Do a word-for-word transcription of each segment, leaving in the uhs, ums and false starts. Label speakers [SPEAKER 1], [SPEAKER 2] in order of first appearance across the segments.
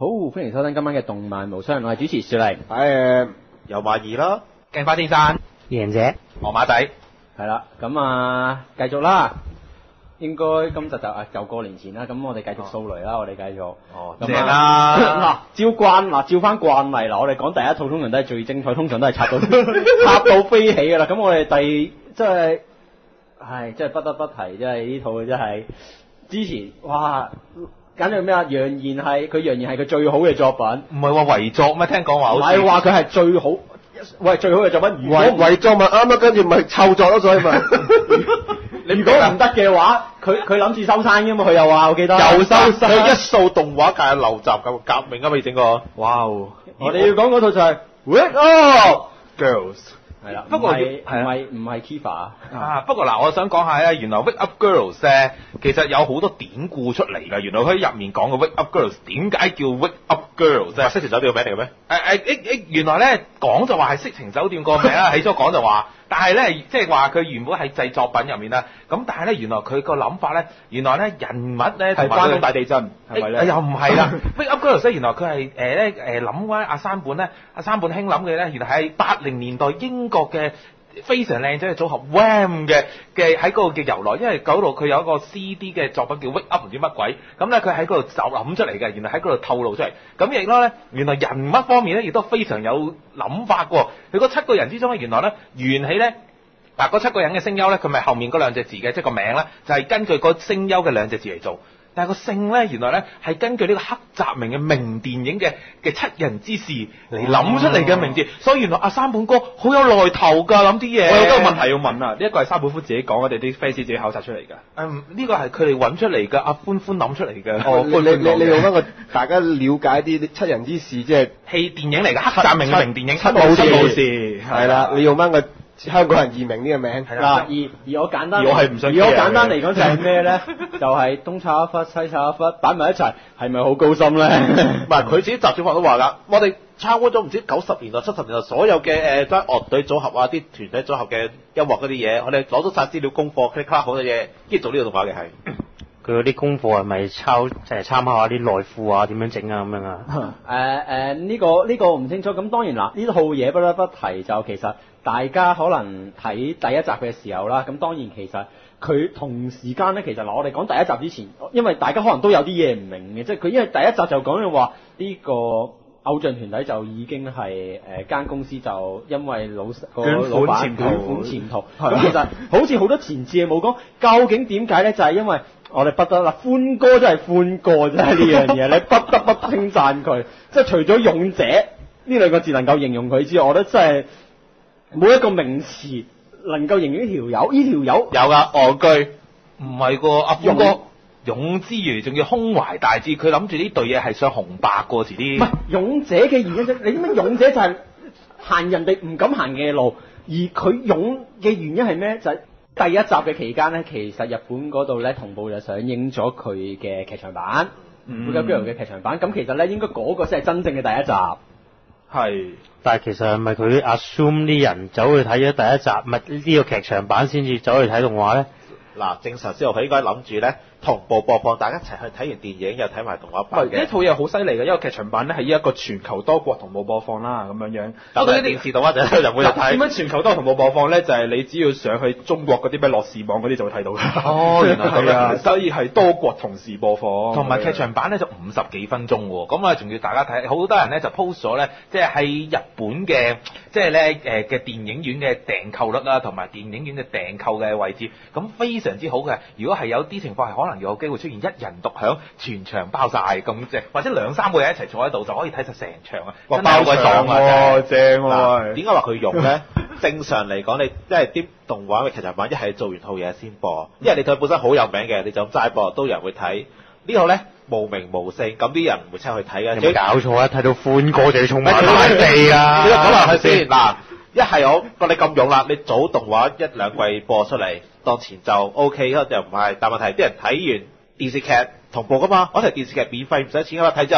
[SPEAKER 1] 好，歡迎收聽今晚嘅動漫無雙，我係主持小麗，
[SPEAKER 2] 誒有馬兒啦，
[SPEAKER 3] 鏡花天山，
[SPEAKER 4] 贏者，
[SPEAKER 3] 河馬仔，
[SPEAKER 1] 係啦，咁啊繼續啦，應該今集就啊就過年前啦，咁我哋繼續掃雷啦，我哋繼續，
[SPEAKER 3] 哦，
[SPEAKER 1] 咁
[SPEAKER 3] 正啦，
[SPEAKER 1] 嗱照慣嗱照翻慣例嗱，我哋講第一套通常都係最精彩，通常都係插到插到飛起㗎啦，咁我哋第即係，唉，真係不得不提，真係呢套真係之前哇。簡直咩啊？揚言係佢揚言係佢最好嘅作品，
[SPEAKER 3] 唔係話遺作咩？聽講話好似
[SPEAKER 1] 唔係話佢係最好，喂最好嘅作品。如果
[SPEAKER 2] 遺遺作咪啱啦，跟住咪臭作咯，所以咪。
[SPEAKER 1] 你如果唔得嘅話，佢佢諗住收山㗎嘛？佢又話我記得
[SPEAKER 2] 又收山，佢一掃動畫界嘅陋習咁革命啊！未整過。
[SPEAKER 1] 哇！我哋要講嗰套就係《Wake Up Girls》。係啦，
[SPEAKER 3] 不過
[SPEAKER 1] 唔係唔係唔係 Kiva
[SPEAKER 3] 啊。不過嗱，我想講下咧，原來 Wake Up Girls 咧，其實有好多典故出嚟㗎。原來佢喺入面講嘅 Wake Up Girls 點解叫 Wake Up Girls 啫？色情酒店個名嚟嘅咩？誒誒誒誒，原來咧講就話係色情酒店個名啦，起初講就話，但係咧即係話佢原本喺製作品入面啦。咁但係咧原來佢個諗法咧，原來咧人物咧
[SPEAKER 1] 係關東大地震，係咪咧？
[SPEAKER 3] 又唔係啦，Wake Up Girls 咧原來佢係誒咧誒諗翻阿山本咧，阿山本興諗嘅咧，原來係八零年代英國嘅。非常靚仔嘅組合 Wham 嘅嘅喺嗰個嘅由來，因為嗰度佢有一個 C D 嘅作品叫 Wake Up 唔知乜鬼，咁咧佢喺嗰度就諗出嚟嘅，原來喺嗰度透露出嚟。咁亦都咧，原來人物方面咧亦都非常有諗法喎。佢嗰七個人之中咧，原來咧緣起咧嗱嗰七個人嘅聲優咧，佢咪後面嗰兩隻字嘅，即係個名咧就係、是、根據個聲優嘅兩隻字嚟做。但係個姓咧，原來咧係根據呢個黑澤明嘅名電影嘅嘅七人之事嚟諗出嚟嘅名字，所以原來阿山本哥好有來頭㗎，諗啲嘢。
[SPEAKER 4] 我有個問題要問啊，呢一個係山本寬自己講，我哋啲 fans 自己考察出嚟㗎。
[SPEAKER 3] 嗯，呢個係佢哋揾出嚟㗎，阿歡歡諗出嚟嘅。
[SPEAKER 2] 哦，你你你你用翻個大家了解啲七人之事，即係
[SPEAKER 3] 戲電影嚟㗎，黑澤明嘅名電影。
[SPEAKER 2] 七武士，
[SPEAKER 4] 武士
[SPEAKER 2] 係啦，你用翻個香港人易明呢個名。
[SPEAKER 1] 係啦，而而我簡單，
[SPEAKER 4] 而我係唔想，
[SPEAKER 1] 而我簡單嚟講就係咩咧？就係東炒一忽，西炒一忽，擺埋一齊，係咪好高深咧？
[SPEAKER 2] 唔係，佢自己習主法都話啦，我哋參觀咗唔知九十年代、七十年代所有嘅誒，即係樂隊組合啊，啲團體組合嘅音樂嗰啲嘢，我哋攞咗晒資料功課 click click 好多嘢，跟住做呢個動畫嘅係。
[SPEAKER 4] 佢嗰啲功課係咪抄即係參考下啲內褲啊點樣整啊咁樣啊？
[SPEAKER 1] 誒誒呢個呢、這個唔清楚。咁當然啦，呢套嘢不得不提就其實大家可能睇第一集嘅時候啦，咁當然其實佢同時間咧，其實嗱我哋講第一集之前，因為大家可能都有啲嘢唔明嘅，即係佢因為第一集就講嘅話呢個偶像團體就已經係誒間公司就因為老個老闆捲款潛逃，咁其實好似好多前置嘅冇講，究竟點解咧？就係、是、因為我哋不得啦，歡哥真係歡哥真係呢樣嘢，你不得不稱讚佢。即係除咗勇者呢兩個字能夠形容佢之外，我覺得真係冇一個名詞能夠形容呢條友。呢條友
[SPEAKER 3] 有㗎，戇居，唔係個阿歡哥勇之餘，仲要胸懷大志。佢諗住呢隊嘢係想紅白過遲啲。
[SPEAKER 1] 唔係勇者嘅原因啫，你知唔知勇者就係行人哋唔敢行嘅路，而佢勇嘅原因係咩？就係、是。第一集嘅期間咧，其實日本嗰度咧同步就上映咗佢嘅劇場版，《Wake Up Girls》嘅劇場版。咁其實咧應該嗰個先係真正嘅第一集。
[SPEAKER 4] 係，但係其實係咪佢 assume 啲人走去睇咗第一集，咪呢個劇場版先至走去睇動畫咧？
[SPEAKER 2] 嗱，正常之後佢應該諗住咧同步播放，大家一齊去睇完電影又睇埋動畫版嘅。
[SPEAKER 4] 呢套嘢好犀利嘅，因為劇場版咧係依一個全球多國同步播放啦，咁樣樣。
[SPEAKER 2] 咁對電視動畫就就冇人睇。
[SPEAKER 4] 點解全球多同步播放咧？就係、是、你只要上去中國嗰啲咩樂視網嗰啲就會睇到㗎。
[SPEAKER 3] 哦，原來係啊，
[SPEAKER 4] 所以係多國同時播放。
[SPEAKER 3] 同埋劇場版咧就五十幾分鐘喎，咁啊仲要大家睇，好多人咧就 post 咗咧，即係喺日本嘅即係咧誒嘅電影院嘅訂購率啦，同埋電影院嘅訂購嘅位置，咁非常之好嘅。如果係有啲情況係可能有機會出現一人獨享，全場包晒咁即係，或者兩三個人一齊坐喺度就可以睇晒成場啊！哇，包鬼爽啊！
[SPEAKER 4] 正喎！
[SPEAKER 2] 點解話佢用咧？正常嚟講，你即係啲動畫嘅劇場版，一係做完套嘢先播，因為你佢本身好有名嘅，你就咁齋播都有人會睇。呢個咧無名無姓，咁啲人唔會出去睇嘅。
[SPEAKER 4] 有冇搞錯啊？睇到歡哥就要衝埋大地啊！
[SPEAKER 2] 你講埋係先嗱，一係我覺你咁勇啦，你早動畫一兩季播出嚟當前就 O K，又唔係。但問題啲人睇完電視劇同步噶嘛，我睇電視劇免費唔使錢噶嘛，睇之後你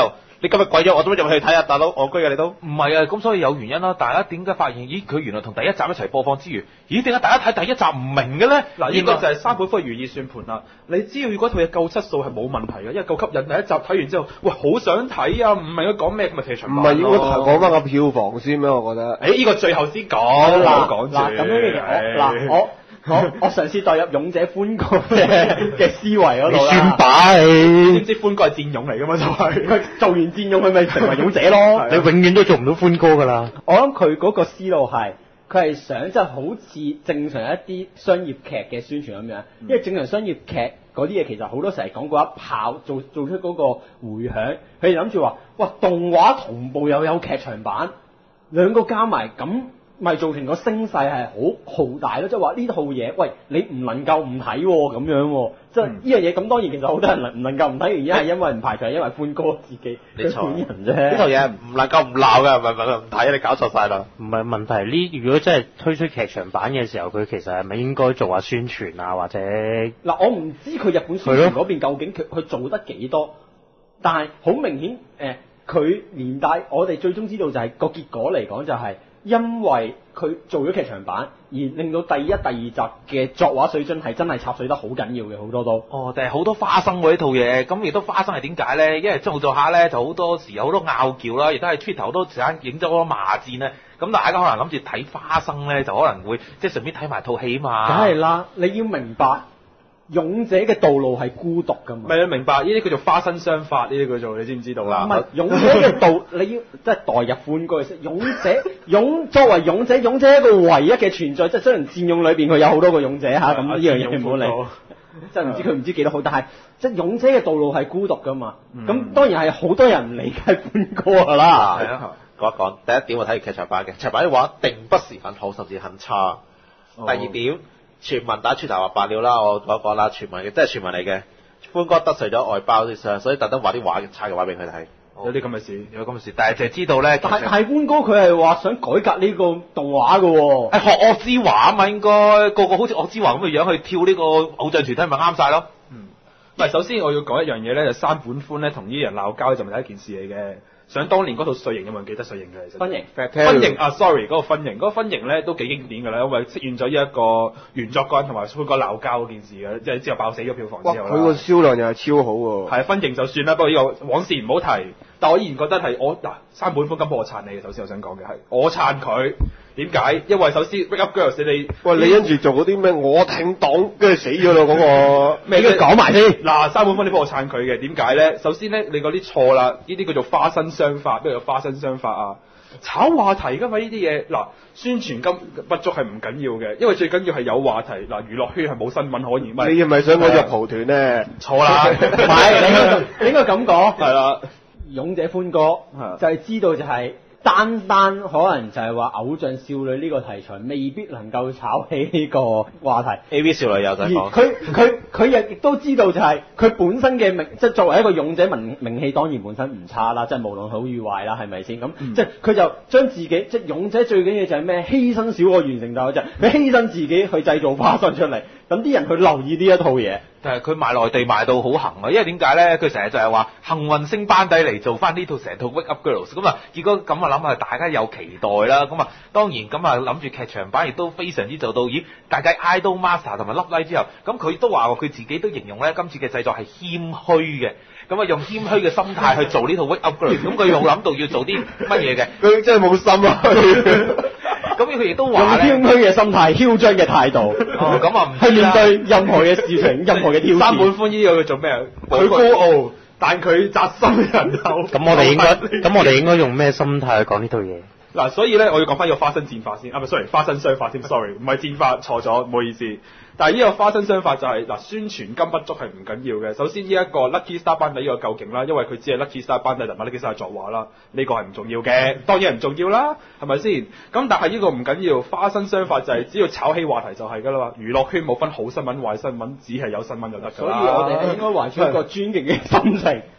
[SPEAKER 2] 你今日貴咗，我做乜入去睇啊？大佬，戇居嘅你都。
[SPEAKER 3] 唔係啊，咁所以有原因啦。大家點解發現？咦，佢原來同第一集一齊播放之餘，咦，點解大家睇第一集唔明嘅咧？
[SPEAKER 5] 嗱，呢個就係山本輝如意算盤啦。你只要嗰套嘢夠質素係冇問題嘅，因為夠吸引。第一集睇完之後，喂，好想睇啊！唔明佢講咩，咁咪劇場
[SPEAKER 6] 唔
[SPEAKER 5] 版咯。
[SPEAKER 6] 係應該講翻個票房先咩？我覺得。
[SPEAKER 5] 誒，呢個最後先講，
[SPEAKER 1] 嗱
[SPEAKER 5] 冇講住。
[SPEAKER 1] 嗱咁樣嘅我嗱我我我嘗試代入勇者歡歌嘅嘅思維嗰度啦。
[SPEAKER 4] 算把
[SPEAKER 5] 知
[SPEAKER 4] 你，
[SPEAKER 5] 唔知歡哥係戰勇嚟噶嘛？就係
[SPEAKER 1] 佢做完戰勇，佢咪成為勇者咯。
[SPEAKER 4] 你永遠都做唔到歡歌㗎啦。
[SPEAKER 1] 我諗佢嗰個思路係，佢係想即係好似正常一啲商業劇嘅宣傳咁樣，因為正常商業劇嗰啲嘢其實好多時係講過一炮做做出嗰個迴響，佢哋諗住話，哇動畫同步又有劇場版，兩個加埋咁。咪造成個聲勢係好浩大咯，即係話呢套嘢，喂你唔能夠唔睇咁樣喎，即係呢樣嘢咁當然其實好多人能唔能夠唔睇，原因係因為唔排除係因為歡哥自己
[SPEAKER 2] 你錯
[SPEAKER 1] 本人啫。
[SPEAKER 2] 呢套嘢唔能夠唔鬧嘅，唔係唔係唔睇，你搞錯晒啦。
[SPEAKER 4] 唔係問題，呢如果真係推出劇場版嘅時候，佢其實係咪應該做下宣傳啊，或者
[SPEAKER 1] 嗱，我唔知佢日本宣傳嗰邊究竟佢佢做得幾多，但係好明顯誒，佢、呃、連帶我哋最終知道就係、是、個結果嚟講就係、是。因為佢做咗劇場版，而令到第一、第二集嘅作畫水準係真係插水得好緊要嘅，好多都。
[SPEAKER 3] 哦，但係好多花生喎呢套嘢，咁亦都花生係點解咧？因為做做下咧就好多時有好多拗撬啦，亦都係 Twitter 好多時間影咗好多罵戰咧。咁大家可能諗住睇花生咧，就可能會即係順便睇埋套戲嘛。
[SPEAKER 1] 梗係啦，你要明白。勇者嘅道路係孤獨㗎嘛？
[SPEAKER 5] 咪你明白呢啲叫做花生相法，呢啲叫做你知唔知道啦？
[SPEAKER 1] 唔係勇者嘅道，你要即係代入歡歌嘅勇者，勇作為勇者，勇者一個唯一嘅存在，即係雖然戰勇裏邊佢有好多個勇者嚇，咁呢樣嘢唔好理，即係唔知佢唔知幾多好，但係即係勇者嘅道路係孤獨㗎嘛。咁、嗯、當然係好多人唔理解歡歌㗎啦。
[SPEAKER 2] 係啊，講一講第一點，我睇完劇場版嘅劇場版嘅話，並不是很好，甚至很差。哦、第二點。傳聞打出頭話爆料啦，我講一講啦，傳聞嘅，真係傳聞嚟嘅。歡哥得罪咗外包啲相，所以特登畫啲畫差嘅畫俾佢睇。
[SPEAKER 5] 有啲咁嘅事，
[SPEAKER 3] 有咁嘅事，但係就係知道咧。
[SPEAKER 1] 但係係歡哥佢係話想改革呢個動畫嘅喎。
[SPEAKER 3] 係學惡之華啊嘛，應該個個好似惡之華咁嘅樣去跳呢個偶像團體，咪啱晒咯。
[SPEAKER 5] 嗯，唔係，首先我要講一樣嘢咧，就山本寬咧同呢啲人鬧交就唔係一件事嚟嘅。想當年嗰套碎形有冇人記得碎形嘅？其實
[SPEAKER 1] 分形，
[SPEAKER 5] 分形啊 ，sorry，嗰個分形，嗰、嗰個分形咧都幾經典㗎啦，因為出現咗呢一個原作嗰人同埋歡哥鬧交嗰件事嘅，即係之後爆死咗票房之後啦。
[SPEAKER 6] 佢個銷量又係超好喎。
[SPEAKER 5] 係分形就算啦，不過呢個往事唔好提。但我依然覺得係我嗱山本寬今鋪我撐你嘅，首先我想講嘅係我撐佢。點解？因為首先 Wake Up Girls 你
[SPEAKER 6] 喂你跟住做嗰啲咩？我挺黨跟住死咗啦嗰個。
[SPEAKER 1] 咩都講埋先。
[SPEAKER 5] 嗱，山本寬你幫我撐佢嘅，點解咧？首先咧，你嗰啲錯啦，呢啲叫做花生相法，咩叫花生相法啊？炒話題㗎嘛呢啲嘢，嗱宣傳金不足係唔緊要嘅，因為最緊要係有話題。嗱娛樂圈係冇新聞可言。
[SPEAKER 6] 你係咪想講入蒲團咧？
[SPEAKER 5] 錯啦，
[SPEAKER 1] 唔係你應該你應該咁講。
[SPEAKER 5] 係啦，
[SPEAKER 1] 勇者歡歌就係知道就係、是。單單可能就係話偶像少女呢個題材未必能夠炒起呢個話題。
[SPEAKER 2] A V 少女有得講。
[SPEAKER 1] 佢佢佢亦都知道就係佢本身嘅名，即係作為一個勇者名名氣當然本身唔差啦，即係無論好與壞啦，係咪先？咁、嗯、即係佢就將自己即係勇者最緊要就係咩？犧牲小我完成大我，就係佢犧牲自己去製造花生出嚟，等啲人去留意呢一套嘢。
[SPEAKER 3] 但係佢賣內地賣到好行啊，因為點解咧？佢成日就係話幸運星班底嚟做翻呢套成套 Wake Up Girls，咁啊結果咁啊諗下大家有期待啦，咁啊當然咁啊諗住劇場版亦都非常之做到，咦大家 Idol Master 同埋 Love Live之後，咁佢都話佢自己都形容咧今次嘅製作係謙虛嘅，咁啊用謙虛嘅心態去做呢套 Wake Up Girls，咁佢冇諗到要做啲乜嘢嘅，
[SPEAKER 6] 佢真係冇心啊！
[SPEAKER 3] 咁佢亦都話咧，
[SPEAKER 1] 用謙虛嘅心態、囂張嘅態度，
[SPEAKER 3] 哦咁啊唔
[SPEAKER 1] 去面對任何嘅事情、任何嘅挑戰。
[SPEAKER 5] 山本寬呢個叫做咩啊？佢高傲，但佢扎心人口。
[SPEAKER 4] 咁我哋應該，咁我哋應該用咩心態去講呢套嘢？
[SPEAKER 5] 嗱，所以咧，我要講翻呢個花生戰法先，啊唔係，sorry，花生相法先 ，sorry，唔係戰法，錯咗，唔好意思。但係呢個花生相法就係、是、嗱，宣傳金不足係唔緊要嘅。首先呢一個 Lucky Star 班底呢個夠勁啦，因為佢只係 Lucky Star 班底同埋 Lucky Star 作畫啦，呢、這個係唔重要嘅，當然係唔重要啦，係咪先？咁但係呢個唔緊要，花生相法就係只要炒起話題就係㗎啦嘛。娛樂圈冇分好新聞壞新聞，只係有新聞就得㗎啦。
[SPEAKER 1] 所以我哋係應該懷住一個尊敬嘅心情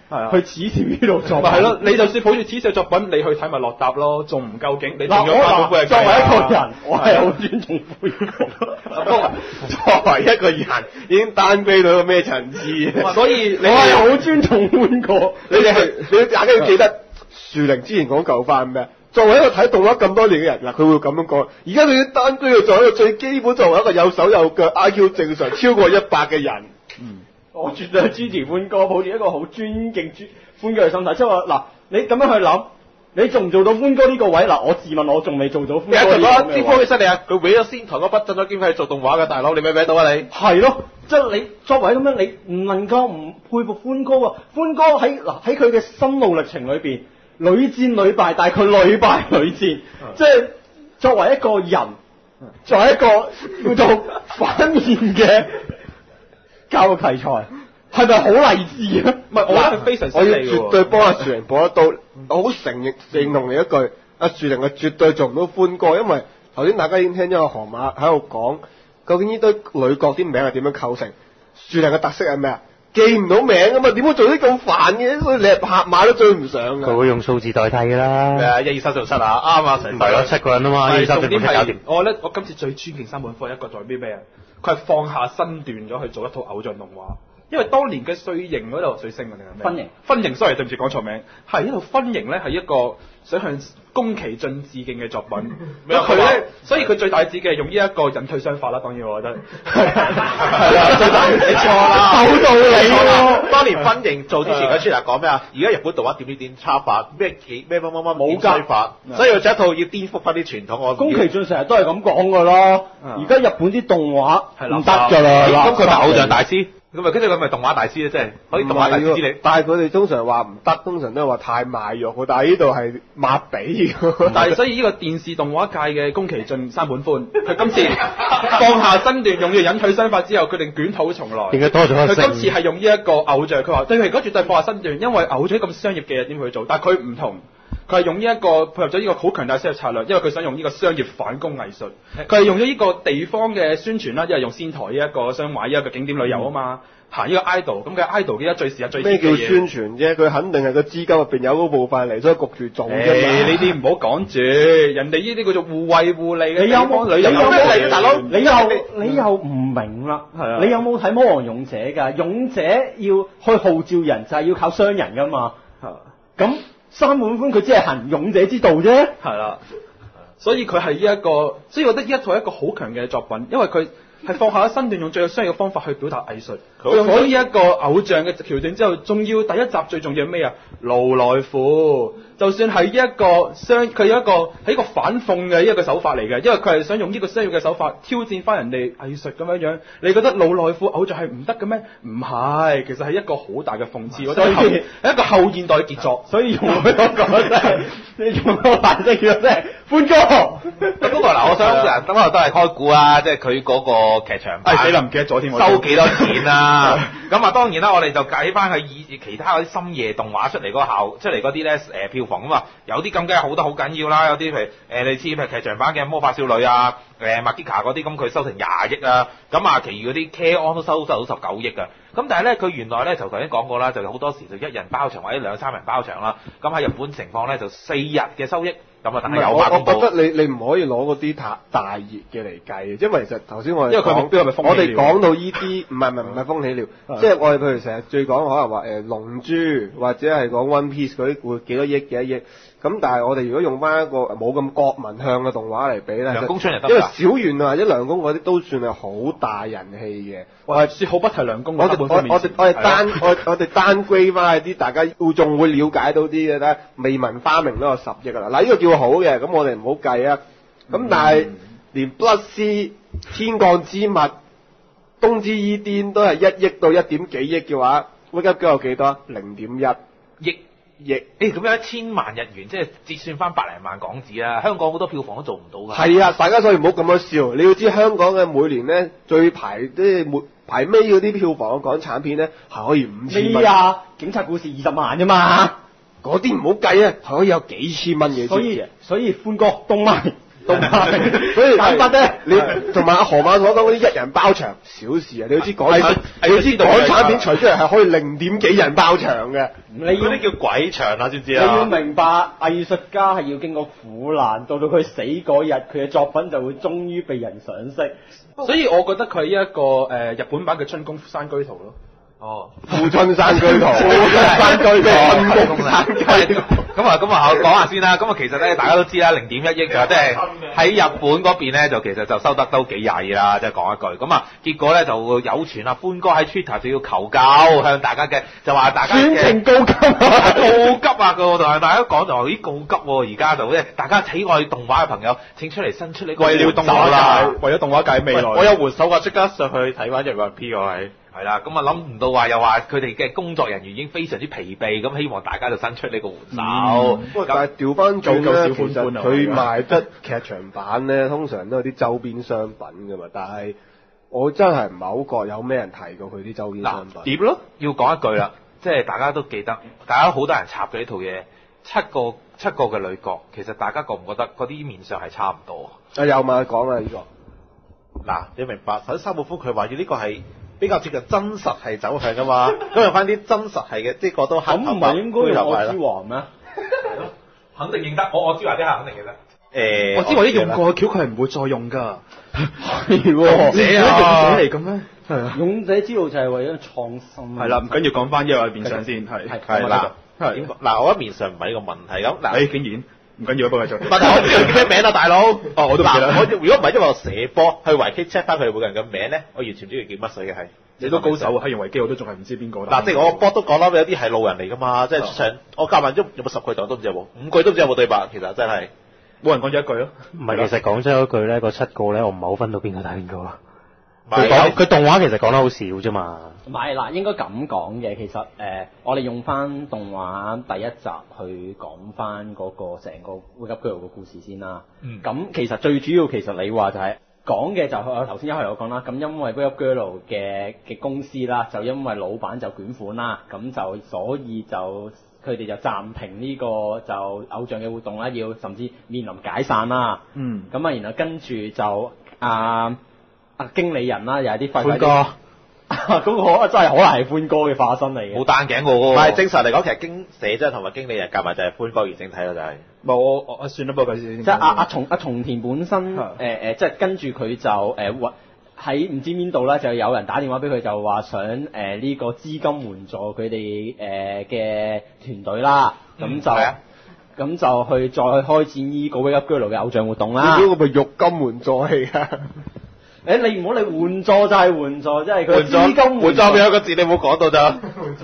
[SPEAKER 5] 係啊
[SPEAKER 1] 去恥笑呢度作品。
[SPEAKER 5] 咪係咯，你就算抱住恥笑作品，你去睇咪落搭咯，仲唔夠勁？你仲
[SPEAKER 1] 嗱，
[SPEAKER 5] 要翻到
[SPEAKER 1] 我嗱作為一個人，我係好尊重歡哥。
[SPEAKER 6] 作為一個人，已經單飛到一個咩層次？
[SPEAKER 5] 所以你
[SPEAKER 1] 我係好尊重歡哥。
[SPEAKER 6] 你哋係你大家要記得，樹靈之前講舊翻咩？作為一個睇動畫咁多年嘅人，嗱，佢會咁樣講。而家佢要單居到作為一個最基本，作為一個有手有腳、I Q 正常超過一百嘅人。
[SPEAKER 5] 嗯，
[SPEAKER 1] 我絕對支持歡哥，抱住一個好尊敬尊歡哥嘅心態。即係話嗱，你咁樣去諗，你做唔做到歡哥呢個位？嗱，我自問我仲未做到歡哥
[SPEAKER 2] 你一
[SPEAKER 1] 呢個
[SPEAKER 2] 陣講啲科技犀利啊！佢搲咗先台嗰筆震咗兼去做動畫嘅大佬，你咪搲到啊你？
[SPEAKER 1] 係咯，即係你作為咁樣，你唔能夠唔佩服歡哥啊！歡哥喺嗱喺佢嘅心路歷程裏邊，屢戰屢敗，但係佢屢敗屢戰，即係作為一個人，作為一個叫做反面嘅教育題材，係咪好勵志啊？
[SPEAKER 5] 唔係，我覺得佢非常犀
[SPEAKER 6] 我要
[SPEAKER 5] 利
[SPEAKER 6] 絕對幫阿樹靈補得到，我好承認認同你一句，阿樹靈係絕對做唔到歡哥，因為頭先大家已經聽咗個河馬喺度講，究竟呢堆女角啲名係點樣構成？樹靈嘅特色係咩啊？記唔到名啊嘛，點會做啲咁煩嘅？所以你係拍馬都追唔上
[SPEAKER 4] 佢
[SPEAKER 6] 㗎。
[SPEAKER 4] 會用數字代替㗎啦。
[SPEAKER 2] 咩啊？一二三四六七啊，啱啊，成
[SPEAKER 4] 係咯，七個人啊嘛，一二三四
[SPEAKER 5] 重點
[SPEAKER 4] 六七搞掂
[SPEAKER 5] 係。，我覺得我今次最尊敬三本科一個在於咩啊？佢係放下身段咗去做一套偶像動畫。因為當年嘅碎形嗰度水星啊定係咩？
[SPEAKER 1] 分形
[SPEAKER 5] 分形，sorry 對唔住講錯名，係一套分形咧係一個想向宮崎駿致敬嘅作品。
[SPEAKER 2] 咩啊
[SPEAKER 5] 佢咧，所以佢最大致嘅係用呢一個隱退商法啦，當然我覺得
[SPEAKER 2] 係啦，最大你錯啦，
[SPEAKER 1] 好道理
[SPEAKER 2] 錯啦
[SPEAKER 1] 喎
[SPEAKER 2] 當年分形做之前嘅 trailer 講咩啊？而家日本動畫點點點差法，咩幾咩乜乜乜
[SPEAKER 1] 冇㗎
[SPEAKER 2] 點衰法，所以佢就一套要顛覆翻啲傳統。我
[SPEAKER 1] 宮崎駿成日都係咁講㗎咯。而家日本啲動畫
[SPEAKER 5] 係
[SPEAKER 1] 唔得㗎啦。
[SPEAKER 2] 咁佢咪偶像
[SPEAKER 1] 大
[SPEAKER 2] 大師？咁咪跟住佢咪動畫大師咧，即係可以動畫大師之你。
[SPEAKER 6] 但係佢哋通常話唔得，通常都係話太賣肉喎。但係呢度係抹比㗎。
[SPEAKER 5] 但係所以呢個電視動畫界嘅宮崎駿三本寬，佢今次放下身段，用呢個隱退商法之後，決定捲土重來。
[SPEAKER 4] 點解多咗個
[SPEAKER 5] 佢
[SPEAKER 4] 姓？
[SPEAKER 5] 今次係用呢一個偶像，佢話對佢嚟講絕對放下身段，因為偶像咁商業嘅嘢點去做，但係佢唔同。佢係用呢、這、一個配合咗呢個好強大嘅商業策略，因為佢想用呢個商業反攻藝術。佢係用咗呢個地方嘅宣傳啦，因為用仙台呢一個想買呢一個景點旅遊啊嘛，行呢個 idol，咁嘅 idol 嘅一最時日最
[SPEAKER 6] 咩叫
[SPEAKER 5] 熱嘅嘢。
[SPEAKER 6] 宣傳啫？佢肯定係個資金入邊有嗰部分嚟，所以焗住做啫嘛。
[SPEAKER 5] 誒呢啲唔好講住，人哋呢啲叫做互惠互利嘅
[SPEAKER 1] 你有
[SPEAKER 5] 地方
[SPEAKER 1] 冇
[SPEAKER 5] 旅遊有咩
[SPEAKER 1] 你有冇
[SPEAKER 5] 嚟嘅大佬？
[SPEAKER 1] 你又你又唔明啦，
[SPEAKER 5] 係啊
[SPEAKER 1] 你有冇睇《魔王勇者》㗎？勇者要去號召人，就係要靠商人㗎嘛。咁三本寬佢只係行勇者之道啫。
[SPEAKER 5] 係啦，所以佢係呢一個，所以我覺得呢一套係一個好強嘅作品，因為佢係放下咗身段，用最有商業嘅方法去表達藝術。佢用咗呢一個偶像嘅橋段之後，仲要第一集最重要係咩啊？勞來富，就算係一個商，佢有一個係一個反諷嘅一個手法嚟嘅，因為佢係想用呢個商業嘅手法挑戰翻人哋藝術咁樣樣。你覺得勞來富偶像係唔得嘅咩？唔係，其實係一個好大嘅諷刺，我覺得係後係一個後現代嘅傑作。
[SPEAKER 1] 所以用嗰個真係，你用嗰個顏色叫做真係歡哥。
[SPEAKER 2] 咁嗰個嗱，我想咁啊都係開估啊，即係佢嗰個劇場版
[SPEAKER 5] 唉死啦，唔記得咗添，我
[SPEAKER 2] 收幾多錢啊？咁啊，當然啦，我哋就計翻佢以其他嗰啲深夜動畫出嚟嗰個效出嚟嗰啲咧誒票房咁啊，有啲更加好得好緊要啦，有啲譬如誒、呃、你知譬如劇場版嘅魔法少女啊、誒麥基卡嗰啲，咁佢收成廿億啊，咁啊，其餘嗰啲 K-On 都收收到十九億啊。咁但係咧，佢原來咧就頭先講過啦，就好多時就一人包場或者兩三人包場啦。咁喺日本情況咧就四日嘅收益，咁啊，但係有
[SPEAKER 6] 我我
[SPEAKER 2] 發公佈。
[SPEAKER 6] 覺得你你唔可以攞嗰啲大大熱嘅嚟計，因為其實頭先我哋
[SPEAKER 5] 因為佢
[SPEAKER 6] 講
[SPEAKER 5] 目標係咪風起
[SPEAKER 6] 我哋
[SPEAKER 5] 了
[SPEAKER 6] 講到依啲唔係唔係唔係風起了，即係我哋譬如成日最講可能話誒龍珠或者係講 One Piece 嗰啲會幾多億幾多億，咁但係我哋如果用翻一個冇咁國民向嘅動畫嚟比咧，
[SPEAKER 2] 涼宮春日得唔
[SPEAKER 6] 因為
[SPEAKER 2] 得
[SPEAKER 6] 小圓啊或者涼宮嗰啲都算係好大人氣嘅。
[SPEAKER 5] 我係説好不提涼宮
[SPEAKER 6] 我哋我我哋我哋單我我哋單歸翻啲大家會仲會了解到啲嘅咧，未聞花名都有十億噶啦。嗱呢個叫好嘅，咁我哋唔好計啊。咁但係連 Blood 天降之物、東之伊甸都係一億到一點幾億嘅話 Wake Up Girl 有幾多？零點一
[SPEAKER 2] 億億，誒咁樣一千萬日元，即係折算翻百零萬港紙啊！香港好多票房都做唔到㗎。
[SPEAKER 6] 係啊，大家所以唔好咁樣笑。你要知香港嘅每年咧最排即係末排尾嗰啲票房嘅港產片咧係可以五千蚊。
[SPEAKER 1] 咩啊？警察故事二十萬啫嘛。
[SPEAKER 6] 嗰啲唔好計啊，係可以有幾千蚊嘅。
[SPEAKER 1] 所以所以歡哥動漫
[SPEAKER 6] 動畫，所以簡單咧，你同埋阿河馬所講嗰啲一人包場小事啊！你要知港產，你要知港產片除出嚟係可以零點幾人包場嘅，
[SPEAKER 1] 你要
[SPEAKER 2] 嗰啲叫鬼場啊，知唔知
[SPEAKER 1] 你要
[SPEAKER 2] 啊？
[SPEAKER 1] 明白，藝術家係要經過苦難，到到佢死嗰日，佢嘅作品就會終於被人賞識。
[SPEAKER 5] 所以我覺得佢呢一個誒、呃、日本版嘅春宮山居圖咯。
[SPEAKER 3] 哦，
[SPEAKER 6] 富春山居圖，富春山居圖，春宮山居圖。
[SPEAKER 3] 咁啊，咁啊，我講下先啦。咁啊，其實咧，大家都知啦，零點一億啊，即係喺日本嗰邊咧，就其實就收得都幾曳啦，即係講一句。咁啊，結果咧就有傳啊，歡哥喺 Twitter 就要求救，向大家嘅就話大家嘅
[SPEAKER 6] 宣稱告急，
[SPEAKER 3] 告急啊！佢同大家講就話咦告急喎，而家就咧大家喜愛動畫嘅朋友請出嚟伸出呢個
[SPEAKER 5] 為了動畫界，為咗動畫界未來，
[SPEAKER 2] 我有援手啊！即刻上去睇翻《日 P》我係。
[SPEAKER 3] 係啦，咁啊諗唔到話又話佢哋嘅工作人員已經非常之疲憊，咁希望大家就伸出呢個援手。
[SPEAKER 6] 不過但係調翻轉
[SPEAKER 5] 做夠小
[SPEAKER 6] 咧，其
[SPEAKER 5] 歡歡啊
[SPEAKER 6] 實佢賣得劇場版咧，通常都有啲周邊商品噶嘛，但係我真係唔係好覺有咩人提過佢啲周邊商品。
[SPEAKER 3] 碟咯，要講一句啦，即係大家都記得，大家好多人插嘅呢套嘢，七個七個嘅女角，其實大家覺唔覺得嗰啲面上係差唔多？
[SPEAKER 6] 啊有嘛講啊呢個，
[SPEAKER 2] 嗱，你明白？首先三部夫佢話要呢個係比較接近真實係走向噶嘛，咁用翻啲真實係嘅，呢個都黑
[SPEAKER 1] 咁唔係應該用我之王咩？
[SPEAKER 3] 係咯，肯定認得，我我知話啲客肯定認得。
[SPEAKER 2] 誒，
[SPEAKER 5] 我知我啲用過嘅橋，佢係唔會再用㗎。
[SPEAKER 1] 係喎，
[SPEAKER 5] 者啊，勇者嚟嘅咩？係啊。
[SPEAKER 1] 勇者之路就係為咗創新。
[SPEAKER 5] 係啦，唔緊要講翻一個面上先，係
[SPEAKER 1] 係
[SPEAKER 2] 係啦，
[SPEAKER 5] 係
[SPEAKER 2] 點講嗱，我覺得面上唔係一個問題咁嗱。
[SPEAKER 5] 誒竟然唔緊要，不過繼續。
[SPEAKER 2] 問題我唔記得咩名啊，大佬。
[SPEAKER 5] 哦我都唔記得
[SPEAKER 2] 嗱我如果唔係因為我射波去維基 check 翻佢哋每個人嘅名咧，我完全唔知佢叫乜水嘅係。
[SPEAKER 5] 你都高手啊！喺用維基我都仲係唔知邊個。
[SPEAKER 2] 嗱，即係我個波都講啦，有啲係路人嚟噶嘛，即係上我夾埋咗有冇十句檔都唔知有冇，五句都唔知有冇對白，其實真係。
[SPEAKER 5] 冇人講咗一句咯。
[SPEAKER 4] 唔係，其實講真嗰句咧，嗰七個咧，我唔係好分到邊個打邊個啦。佢
[SPEAKER 2] 係
[SPEAKER 4] 講佢動畫其實講得好少啫嘛。
[SPEAKER 1] 唔係啦，應該咁講嘅。其實誒、呃，我哋用翻動畫第一集去講翻嗰個成個 Wake Up Girl 嘅故事先啦。
[SPEAKER 3] 嗯。
[SPEAKER 1] 咁其實最主要其實你話就係、是、講嘅就係我頭先一開頭講啦。咁因為 Wake Up Girl 嘅嘅公司啦，就因為老闆就捲款啦，咁就所以就佢哋就暫停呢個就偶像嘅活動啦，要甚至面臨解散啦。
[SPEAKER 5] 嗯。
[SPEAKER 1] 咁啊，然後跟住就啊啊經理人啦，又係啲廢
[SPEAKER 3] 歡哥。
[SPEAKER 1] 嗰個真係可能係歡哥嘅化身嚟嘅。
[SPEAKER 3] 冇單頸喎嗰個。
[SPEAKER 2] 唔係正常嚟講，其實經寫真同埋經理人夾埋就係歡哥完整體咯，就係。
[SPEAKER 5] 冇我我算啦，不過佢先。
[SPEAKER 1] 即係阿阿松阿松田本身誒誒、
[SPEAKER 5] 啊
[SPEAKER 1] 呃，即係跟住佢就誒揾喺唔知邊度啦，就有人打電話俾佢，就話想誒呢、呃呢個資金援助佢哋誒嘅團隊啦，咁、
[SPEAKER 3] 嗯
[SPEAKER 1] 就咁、
[SPEAKER 3] 啊、
[SPEAKER 1] 就去再去開展呢個 Wake Up Girl 嘅偶像活動啦。
[SPEAKER 6] 呢個咪浴金援助器啊！
[SPEAKER 1] 誒你唔好理援助就係援助，即係佢
[SPEAKER 2] 換咗
[SPEAKER 1] 資金
[SPEAKER 2] 換咗有個字你冇講到咋？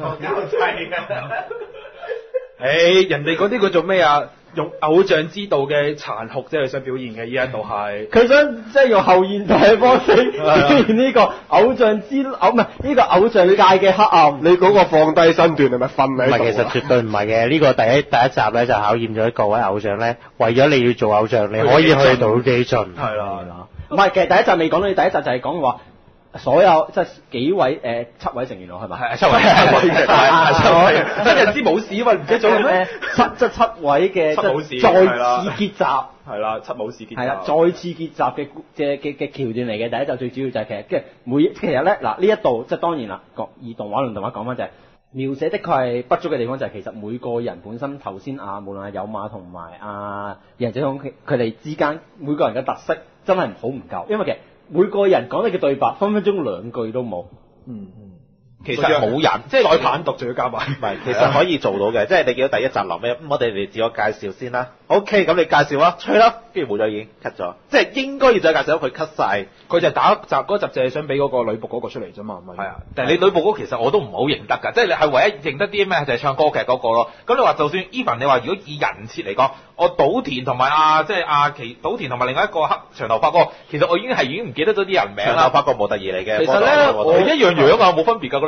[SPEAKER 5] 誒，人哋嗰啲叫做咩啊？用偶像之道嘅殘酷，即係佢想表現嘅呢一度係。
[SPEAKER 1] 佢想即係用後現代嘅方式表現呢個偶像之偶唔係呢個偶像界嘅黑暗。
[SPEAKER 6] 你嗰個放低身段係咪瞓
[SPEAKER 4] 唔
[SPEAKER 6] 喺度啊？
[SPEAKER 4] 係，其實絕對唔係嘅。呢、個第一第一集咧就考驗咗各位偶像咧，為咗你要做偶像，你可以去到幾盡。
[SPEAKER 5] 係啦。
[SPEAKER 1] 唔係，其實第一集未講到，你第一集就係講話所有即係幾位誒、呃、七位成員咯，係咪？
[SPEAKER 3] 係七位，七位，
[SPEAKER 1] 係
[SPEAKER 5] 七位，真人知冇事啊嘛，唔記得咗咩？
[SPEAKER 1] 七即係七位嘅
[SPEAKER 5] 七武士
[SPEAKER 1] 即係再
[SPEAKER 5] 係啦
[SPEAKER 1] 次結集。
[SPEAKER 5] 係啦，七武士結集。
[SPEAKER 1] 係啦，再次結集嘅嘅嘅嘅橋段嚟嘅。第一集最主要就係其實，跟住每其實咧嗱呢一度即係當然啦，講以動畫論動畫講翻就係、是、描寫的確係不足嘅地方，就係其實每個人本身頭先啊，無論係有馬同埋啊仁者雄佢佢哋之間每個人嘅特色真係好唔夠，因為其實每個人講嘅對白分分鐘兩句都冇。
[SPEAKER 5] 嗯嗯。
[SPEAKER 3] 其實冇人，
[SPEAKER 5] 即係再棒讀仲要加埋。
[SPEAKER 2] 唔係，其實可以做到嘅，即係你見到第一集臨尾，咁我哋嚟自我介紹先啦。OK，咁你介紹啦，吹啦，跟住冇咗已經 cut 咗，即係應該要再介紹，佢 cut 晒。
[SPEAKER 5] 佢就打一集嗰集就係想俾嗰個女僕嗰個出嚟啫嘛，係咪？
[SPEAKER 3] 係啊，但係你女僕嗰個其實我都唔好認得㗎，即係你係唯一認得啲咩就係唱歌劇嗰個咯。咁你話就算 even 你話如果以人設嚟講，我島田同埋阿即係阿奇島田同埋另外一個黑長頭髮嗰個，其實我已經係已經唔記得咗啲人名啦。
[SPEAKER 2] 長頭髮個模特兒嚟嘅。
[SPEAKER 3] 其實咧，我一樣樣啊，冇分別㗎嗰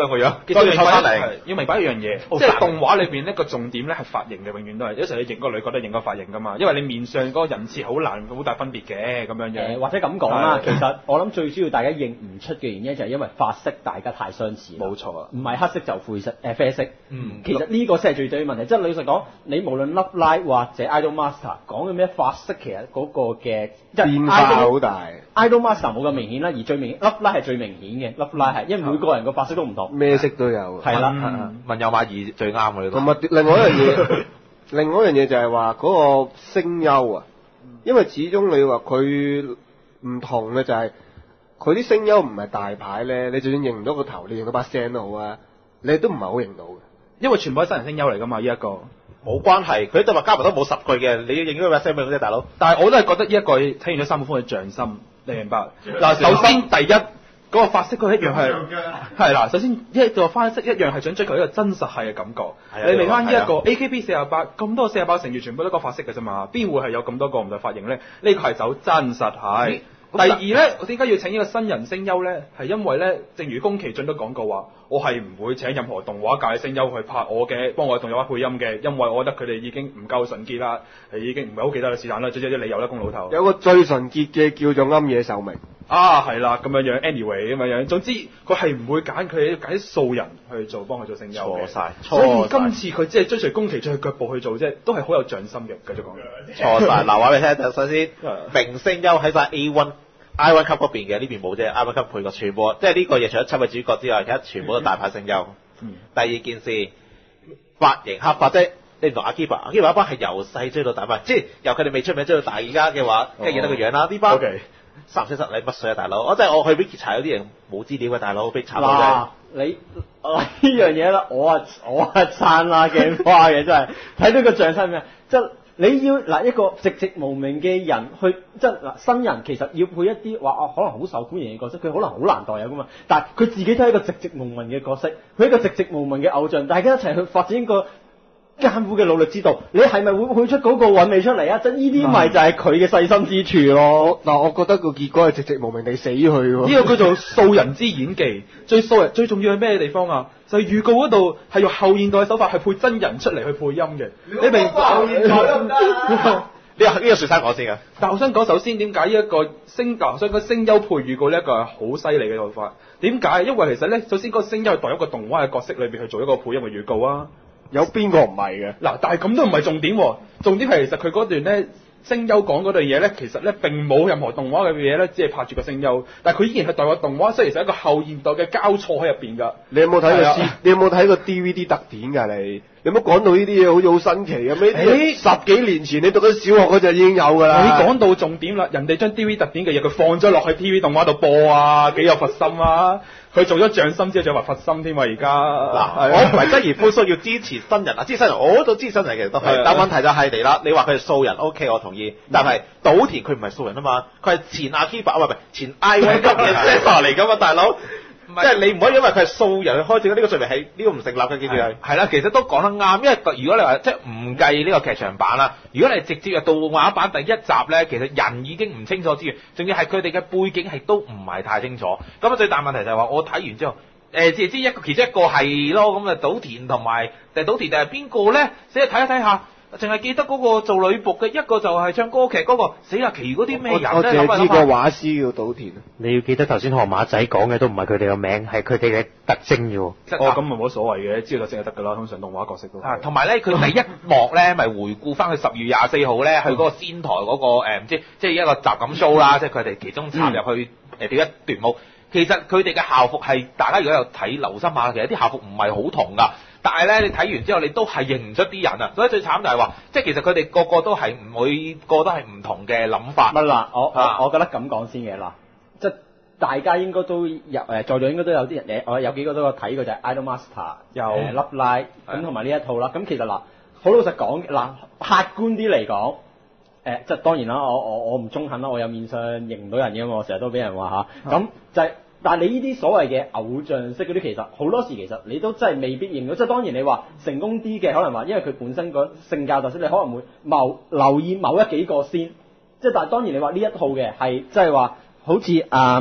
[SPEAKER 2] 兩個樣，
[SPEAKER 5] 其實要明白
[SPEAKER 2] 再湊翻嚟
[SPEAKER 5] 係要明白一樣嘢，
[SPEAKER 2] 好散
[SPEAKER 5] 即係動畫裏邊呢個重點咧係髮型嘅，永遠都係。有時你認個女覺得認個髮型噶嘛，因為你面上嗰個人設好難好大分別嘅咁樣樣。
[SPEAKER 1] 誒或者咁講啦，
[SPEAKER 5] 係
[SPEAKER 1] 其實我諗最主要大家認唔出嘅原因就係因為髮色大家太相似啦。
[SPEAKER 5] 冇錯啊，
[SPEAKER 1] 唔係黑色就灰色，誒、啡色。
[SPEAKER 5] 嗯
[SPEAKER 1] 其實呢個先係最主要問題。即係老實講，你無論 Love Live 或者 Idol Master 講嘅咩髮色，其實嗰個嘅即係
[SPEAKER 6] 變化好大。
[SPEAKER 1] Idol Master 冇咁明顯啦，而最明顯 Love Live 係最明顯嘅。Love Live 係因為每個人個髮色都唔同。
[SPEAKER 6] 咩色都有。
[SPEAKER 1] 係啦。
[SPEAKER 5] 嗯
[SPEAKER 2] 文有馬二最啱嘅呢個。
[SPEAKER 6] 同埋另外一樣嘢，另外一樣嘢就係話嗰個聲優啊，因為始終你話佢唔同嘅就係佢啲聲優唔係大牌咧，你就算認唔到個頭，你認到把聲都好啊，你都唔係好認到嘅。
[SPEAKER 5] 因為全部係新人聲優嚟噶嘛，呢一個。
[SPEAKER 2] 冇關係，佢對話加埋都冇十句嘅，你要認咗佢把聲俾佢啫，大佬。
[SPEAKER 5] 但係我都係覺得呢一個睇完咗三本風嘅匠心，你明白？嗱，首先第一嗰、個髮色佢一樣係係啦，首先一個髮色一樣係想追求一個真實係嘅感覺。
[SPEAKER 2] 係啊
[SPEAKER 5] 你嚟翻呢一個
[SPEAKER 2] 係啊
[SPEAKER 5] A K B 四十八咁多四十八成員全部都個髮色嘅啫嘛，邊會係有咁多個唔同髮型咧？呢個係走真實係。第二咧，我點解要請呢個新人聲優咧？係因為咧，正如宮崎駿都講過話，我係唔會請任何動畫界嘅聲優去拍我嘅幫我嘅動畫配音嘅，因為我覺得佢哋已經唔夠純潔啦，係已經唔係好記得啦，是但啦，總之有啲理由啦，公老頭。
[SPEAKER 6] 有個最純潔嘅叫做庵野秀明。
[SPEAKER 5] 啊，係啦，咁樣樣，anyway 咁樣樣，總之佢係唔會揀佢揀啲素人去做，幫佢做聲優嘅
[SPEAKER 2] 錯晒
[SPEAKER 5] 所以
[SPEAKER 2] 錯晒
[SPEAKER 5] 今次佢只係追隨宮崎駿嘅腳步去做啫，都係好有匠心嘅。繼續講。
[SPEAKER 2] 錯晒，嗱話俾你聽，首先
[SPEAKER 5] 啊
[SPEAKER 2] 明星優喺晒 A one I one 級嗰邊嘅，呢邊冇啫 I one 級配角全部，即係呢個嘢除咗七位主角之外，其他全部都大牌聲優。
[SPEAKER 5] 嗯
[SPEAKER 2] 第二件事，髮型黑髮啫，你唔同阿 Kiba，阿 Kiba 一班係由細追到大，唔係即係由佢哋未出名追到大，而家嘅話，梗係認得個樣啦。呢班
[SPEAKER 5] OK
[SPEAKER 2] 三唔識十你乜水啊，大佬！我真係我去 Wiki 查有啲人冇資料嘅，大佬俾查到
[SPEAKER 1] 嗱，你啊呢樣嘢啦，我啊我啊撐啦鏡花嘅真係，睇到個象身咩？即係你要嗱一個籍籍無名嘅人去，即係嗱新人其實要配一啲話啊可能好受歡迎嘅角色，佢可能好難代入噶嘛。但係佢自己都係一個籍籍無名嘅角色，佢係一個籍籍無名嘅偶像，大家一齊去發展一個艱苦嘅努力之道，你係咪會配出嗰個韻味出嚟啊？即係呢啲咪就係佢嘅細心之處咯。
[SPEAKER 6] 嗱，我覺得個結果係籍籍無名地死去喎。
[SPEAKER 5] 呢個叫做素人之演技，最素人最重要係咩地方啊？就係、預告嗰度係用後現代嘅手法係配真人出嚟去配音嘅，你明白？
[SPEAKER 2] 呢個呢個雪山講先㗎。
[SPEAKER 5] 但我想講，首先點解呢一個聲，嗱，所以個聲優配預告呢一個係好犀利嘅做法。點解？因為其實咧，首先嗰個聲優係代一個動畫嘅角色裏邊去做一個配音嘅預告啊。
[SPEAKER 6] 有邊個唔係嘅？
[SPEAKER 5] 嗱，但係咁都唔係重點喎，重點係其實佢嗰段咧聲優講嗰段嘢咧，其實咧並冇任何動畫嘅嘢咧，只係拍住個聲優，但係佢依然係代個動畫，所以其實係一個後現代嘅交錯喺入邊㗎。
[SPEAKER 6] 你有冇睇過
[SPEAKER 5] 係啊
[SPEAKER 6] C？你有冇睇過 D V D 特典㗎？你你有冇講到呢啲嘢好似好新奇咁？呢啲十幾年前你讀緊小學嗰陣已經有㗎啦。
[SPEAKER 5] 你講到重點啦，人哋將 D V 特典嘅嘢佢放咗落去 T V 動畫度播啊，幾有佛心啊！佢做咗匠心之後仲話佛心添啊！而家
[SPEAKER 2] 嗱，我唔係質疑歡叔要支持新人啊，支持新人我都支持新人其實都係
[SPEAKER 5] 係啊，
[SPEAKER 2] 但問題就係嚟啦，你話佢係素人 OK 我同意，但係島田佢唔係素人啊嘛，佢係前阿 Kiba 啊唔係唔係前 I one 級嘅 Sensor 嚟㗎嘛，大佬。即係你唔可以因為佢係素人去開始呢個罪名係呢個唔成立嘅，記住係。
[SPEAKER 3] 係啦，其實都講得啱，因為如果你話即係唔計呢個劇場版啦，如果你係直接入動畫版第一集咧，其實人已經唔清楚之餘，仲要係佢哋嘅背景係都唔係太清楚。咁啊最大問題就係話我睇完之後，誒只知一個其中一個係咯，咁啊島田同埋誒島田定係邊個咧？死去睇一睇下。淨係記得嗰個做女僕嘅，一個就係唱歌劇嗰、那個，死啦！其餘嗰啲咩人咧？
[SPEAKER 6] 我我淨係知個畫師叫島田。
[SPEAKER 4] 你要記得頭先河馬仔講嘅都唔係佢哋個名，係佢哋嘅特徵啫喎。
[SPEAKER 5] 哦，咁咪冇所謂嘅，知道特徵就得㗎啦。通常動畫角色都
[SPEAKER 3] 啊，同埋咧，佢第一幕咧，咪回顧翻佢十月廿四號咧，去嗰個仙台嗰、那個誒唔知即係一個集錦 show 啦，即係佢哋其中插入去誒跳一段舞。其實佢哋嘅校服係大家如果有睇留心下，其實啲校服唔係好同㗎。但係咧，你睇完之後，你都係認唔出啲人啊！所以最慘就係話，即係其實佢哋個個都係唔會，個個都係唔同嘅諗法。
[SPEAKER 1] 乜嗱？我
[SPEAKER 3] 啊
[SPEAKER 1] 我我覺得咁講先嘅嗱，即係大家應該都有誒，在座應該都有啲人誒，我有幾個都有睇過就係 Idol Master
[SPEAKER 5] 有
[SPEAKER 1] 誒 Love Live 咁同埋呢一套啦。咁其實嗱，好老實講嗱，客觀啲嚟講，誒即係當然啦，我我我唔中肯啦，我有面相認唔到人嘅嘛，我成日都俾人話嚇，咁就係。但係你呢啲所謂嘅偶像式嗰啲，其實好多時其實你都真係未必認到。即係當然你話成功啲嘅，可能話因為佢本身個性格特色，你可能會某留意某一幾個先。即係但係當然你話呢一套嘅係即係話好似啊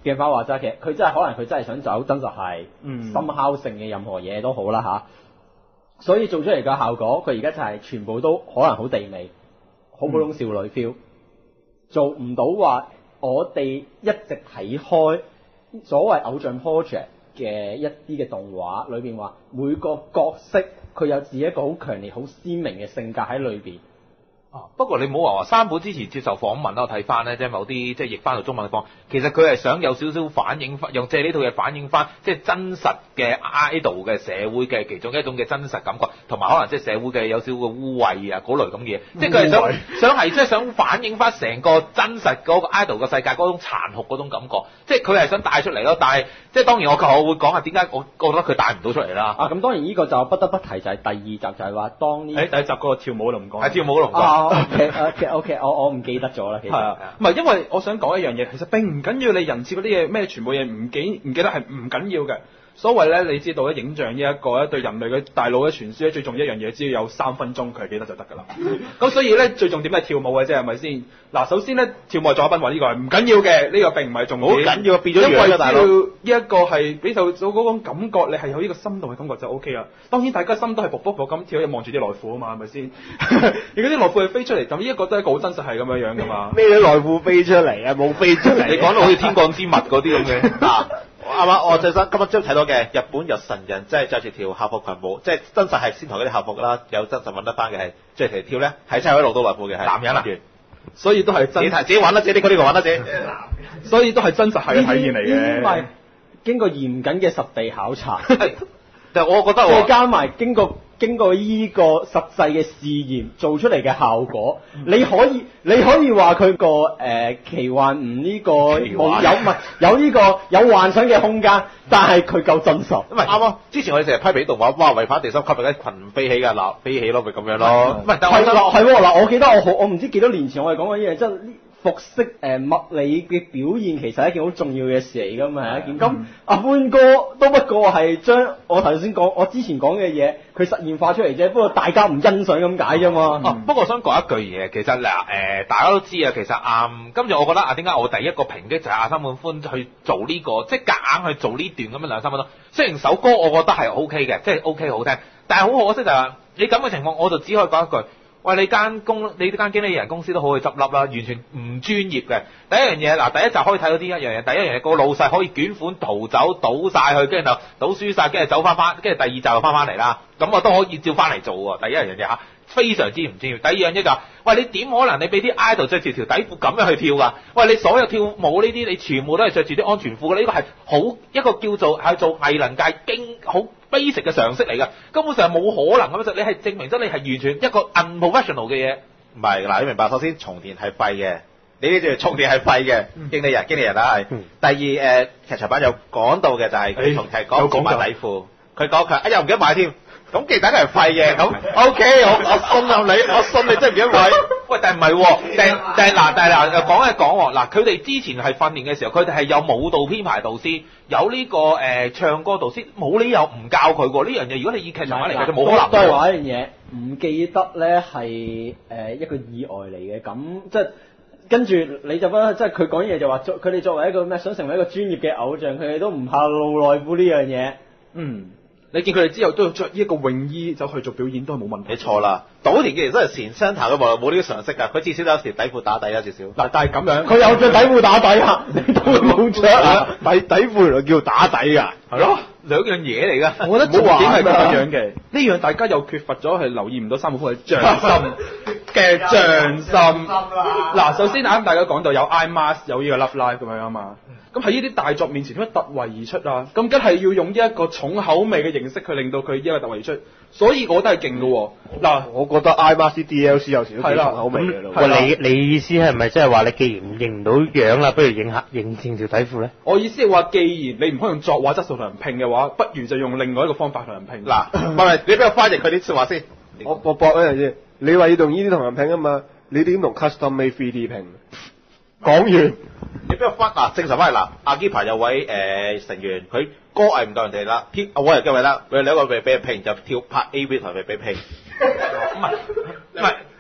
[SPEAKER 1] 嘅花話齋，其實佢真係可能佢真係想走真實係
[SPEAKER 5] 嗯
[SPEAKER 1] 深敲性嘅任何嘢都好啦嚇，所以做出嚟嘅效果，佢而家就係全部都可能好地味，好普通少女 feel，做唔到話我哋一直睇開所謂偶像 project 嘅一啲嘅動畫裏邊話每個角色佢有自己一個好強烈、好鮮明嘅性格喺裏邊。
[SPEAKER 3] 啊！不過你唔好話話山本之前接受訪問啦，我睇翻咧，即係某啲即係譯翻到中文嘅方，其實佢係想有少少反映翻，用借呢套嘢反映翻，即係真實嘅 idol 嘅社會嘅其中一種嘅真實感覺，同埋可能即係社會嘅有少少嘅污穢啊嗰類咁嘅嘢，即係佢係想想係即係想反映翻成個真實嗰個 idol 嘅世界嗰種殘酷嗰種感覺，即係佢係想帶出嚟咯。但係即係當然我我會講下點解我覺得佢帶唔到出嚟啦。
[SPEAKER 1] 啊，咁當然呢個就不得不提就係第二集就係話當呢
[SPEAKER 5] 誒第一集嗰個跳舞就唔講，
[SPEAKER 3] 係跳舞嗰度唔講。
[SPEAKER 1] 啊 OK OK OK，我我唔記得咗啦，其實
[SPEAKER 5] 係啊，唔係因為我想講一樣嘢，其實並唔緊要你人設嗰啲嘢咩，全部嘢唔記唔記得係唔緊要嘅。所謂咧，你知道咧，影像呢一個咧對人類嘅大腦嘅傳輸咧，最重要一樣嘢，只要有三分鐘佢係記得就得㗎啦。咁所以咧，最重點係跳舞嘅啫，係咪先？嗱，首先咧，跳舞作品話呢個係唔緊要嘅，呢、這個並唔係重點。
[SPEAKER 2] 好緊要，變咗
[SPEAKER 5] 因為只
[SPEAKER 2] 樣啊，大佬。
[SPEAKER 5] 要呢一個係俾到到嗰種感覺，你係有呢個心動嘅感覺就 O K 啦。當然大家心都係卜卜卜咁跳，望住啲內褲啊嘛，係咪先？如果啲內褲係飛出嚟，咁呢一個都係一個好真實係咁樣樣㗎嘛。
[SPEAKER 6] 咩內褲飛出嚟啊？冇飛出嚟。
[SPEAKER 3] 你講到好似天降之物嗰啲咁嘅。
[SPEAKER 2] 嗱，啱啱我最新今日朝睇到嘅日本有神人，即係着住條校服裙舞，即係真實係先台嗰啲校服啦，有真實揾得翻嘅係着條跳咧，係真係可以露到內褲嘅係
[SPEAKER 3] 男人啊，
[SPEAKER 5] 所以都係真
[SPEAKER 2] 自己睇自己玩得自己呢個呢個玩得自己。
[SPEAKER 5] 所以都係真實係嘅體現嚟嘅。
[SPEAKER 1] 唔係經過嚴謹嘅實地考察，
[SPEAKER 2] 但係我覺得
[SPEAKER 1] 再
[SPEAKER 2] 我
[SPEAKER 1] 加埋經過經過依個實際嘅試驗做出嚟嘅效果，你可以你可以話佢個誒奇幻唔呢個
[SPEAKER 2] 奇幻
[SPEAKER 1] 冇有唔係有呢個有幻想嘅空間，但係佢夠真實。
[SPEAKER 2] 唔係啱啊！之前我哋成日批評啲動畫，哇違反地心吸力咧，群飛起㗎，嗱飛起咯，咪咁樣咯。
[SPEAKER 3] 唔係，但係我覺得
[SPEAKER 1] 係嗱係喎嗱，我記得我好我唔知幾多年前我哋講過呢樣，即係呢服飾誒、呃、物理嘅表現其實係一件好重要嘅事嚟㗎嘛，係一件咁阿潘哥都不過係將我頭先講我之前講嘅嘢，佢實現化出嚟啫，不過大家唔欣賞咁解啫嘛。
[SPEAKER 3] 哦，不過我想講一句嘢，其實嗱誒、呃，大家都知啊，其實啊、嗯，今日我覺得啊，點解我第一個抨擊就係阿三本寬去做呢、這個，即係夾硬去做呢段咁樣兩三分鐘。雖然首歌我覺得係 O K 嘅，即係 O K 好聽，但係好可惜就係、是、你咁嘅情況，我就只可以講一句。喂，你間公你間經理人公司都好去執笠啦，完全唔專業嘅。第一樣嘢嗱，第一集可以睇到啲一樣嘢，第一樣嘢個老細可以捲款逃走，賭晒佢，跟住就賭輸晒，跟住走翻翻，跟住第二集就翻翻嚟啦。咁我都可以照翻嚟做喎。第一樣嘢嚇，非常之唔專業。第二樣嘢就係、是，喂，你點可能你俾啲 idol 着住條底褲咁樣去跳㗎？喂，你所有跳舞呢啲，你全部都係着住啲安全褲嘅，呢個係好一個叫做係做藝能界經好 basic 嘅常識嚟㗎，根本上係冇可能咁樣，你係證明咗你係完全一個 unprofessional 嘅嘢。
[SPEAKER 2] 唔係嗱，你明白？首先重電係廢嘅，你呢條重電係廢嘅，經理人經理人啊係。
[SPEAKER 6] 嗯
[SPEAKER 2] 第二誒、呃、劇場版有講到嘅就係佢重係講講埋底褲，佢講佢哎呀唔記得買添，咁記得係廢嘅，咁 OK 我我信任你，我信你真係唔記得買。
[SPEAKER 3] 喂，但係唔係喎？但係但係嗱，但係嗱，又講一講喎。嗱，佢哋之前係訓練嘅時候，佢哋係有舞蹈編排導師，有呢、這個誒、呃、唱歌導師，冇理由唔教佢喎。呢樣嘢如果你以劇場版嚟講，就冇可能
[SPEAKER 1] 都係
[SPEAKER 3] 喎。
[SPEAKER 1] 話一樣嘢，唔記得咧係誒一個意外嚟嘅，咁即係。跟住你就覺得，即係佢講嘢就話，作佢哋作為一個咩，想成為一個專業嘅偶像，佢哋都唔怕露內褲呢樣嘢。
[SPEAKER 5] 嗯，你見佢哋之後都要着呢一個泳衣走去做表演，都係冇問題。
[SPEAKER 2] 你錯啦，島田既然真係前雙頭嘅冇冇呢個常識㗎，佢至少都有條底褲打底啦，至少。
[SPEAKER 5] 嗱，但係咁樣，
[SPEAKER 1] 佢有着底褲打底啊，你都冇着啊，
[SPEAKER 6] 底底褲原來叫打底㗎。
[SPEAKER 5] 係咯。
[SPEAKER 3] 兩樣嘢嚟㗎。
[SPEAKER 5] 我覺得重點係咁樣
[SPEAKER 6] 嘅。
[SPEAKER 5] 嘅，呢樣大家又缺乏咗係留意唔到三本寬嘅匠心嘅匠心。嗱，首先啱大家講到有 I Mask 有呢個 Love Live 咁樣啊嘛，咁喺呢啲大作面前點解突圍而出啊？咁梗係要用呢一個重口味嘅形式去令到佢呢一個突圍而出，所以我覺得係勁嘅喎。嗱，
[SPEAKER 6] 我覺得 I Mask D L C 有時都幾重口味嘅咯。
[SPEAKER 1] 係啦
[SPEAKER 4] 喂，你你意思係咪即係話你既然認唔到樣啦，不如認下認正條底褲咧？
[SPEAKER 5] 我意思係話，既然你唔可以用作畫質素同人拼嘅話，不如就用另外一個方法同人拼。
[SPEAKER 2] 嗱，唔係你俾我翻譯佢啲説話先。
[SPEAKER 6] 我我搏一樣先，你話要用呢啲同人拼啊嘛，你點同 custom made three D 拼？講完，
[SPEAKER 2] 你俾我翻嗱，正常翻嚟嗱，阿基排有位誒、呃、成員，佢歌藝唔夠人哋啦，跳我又叫佢啦，佢哋兩個被俾拼就跳拍 A V 同人哋俾拼。
[SPEAKER 3] 唔係唔係，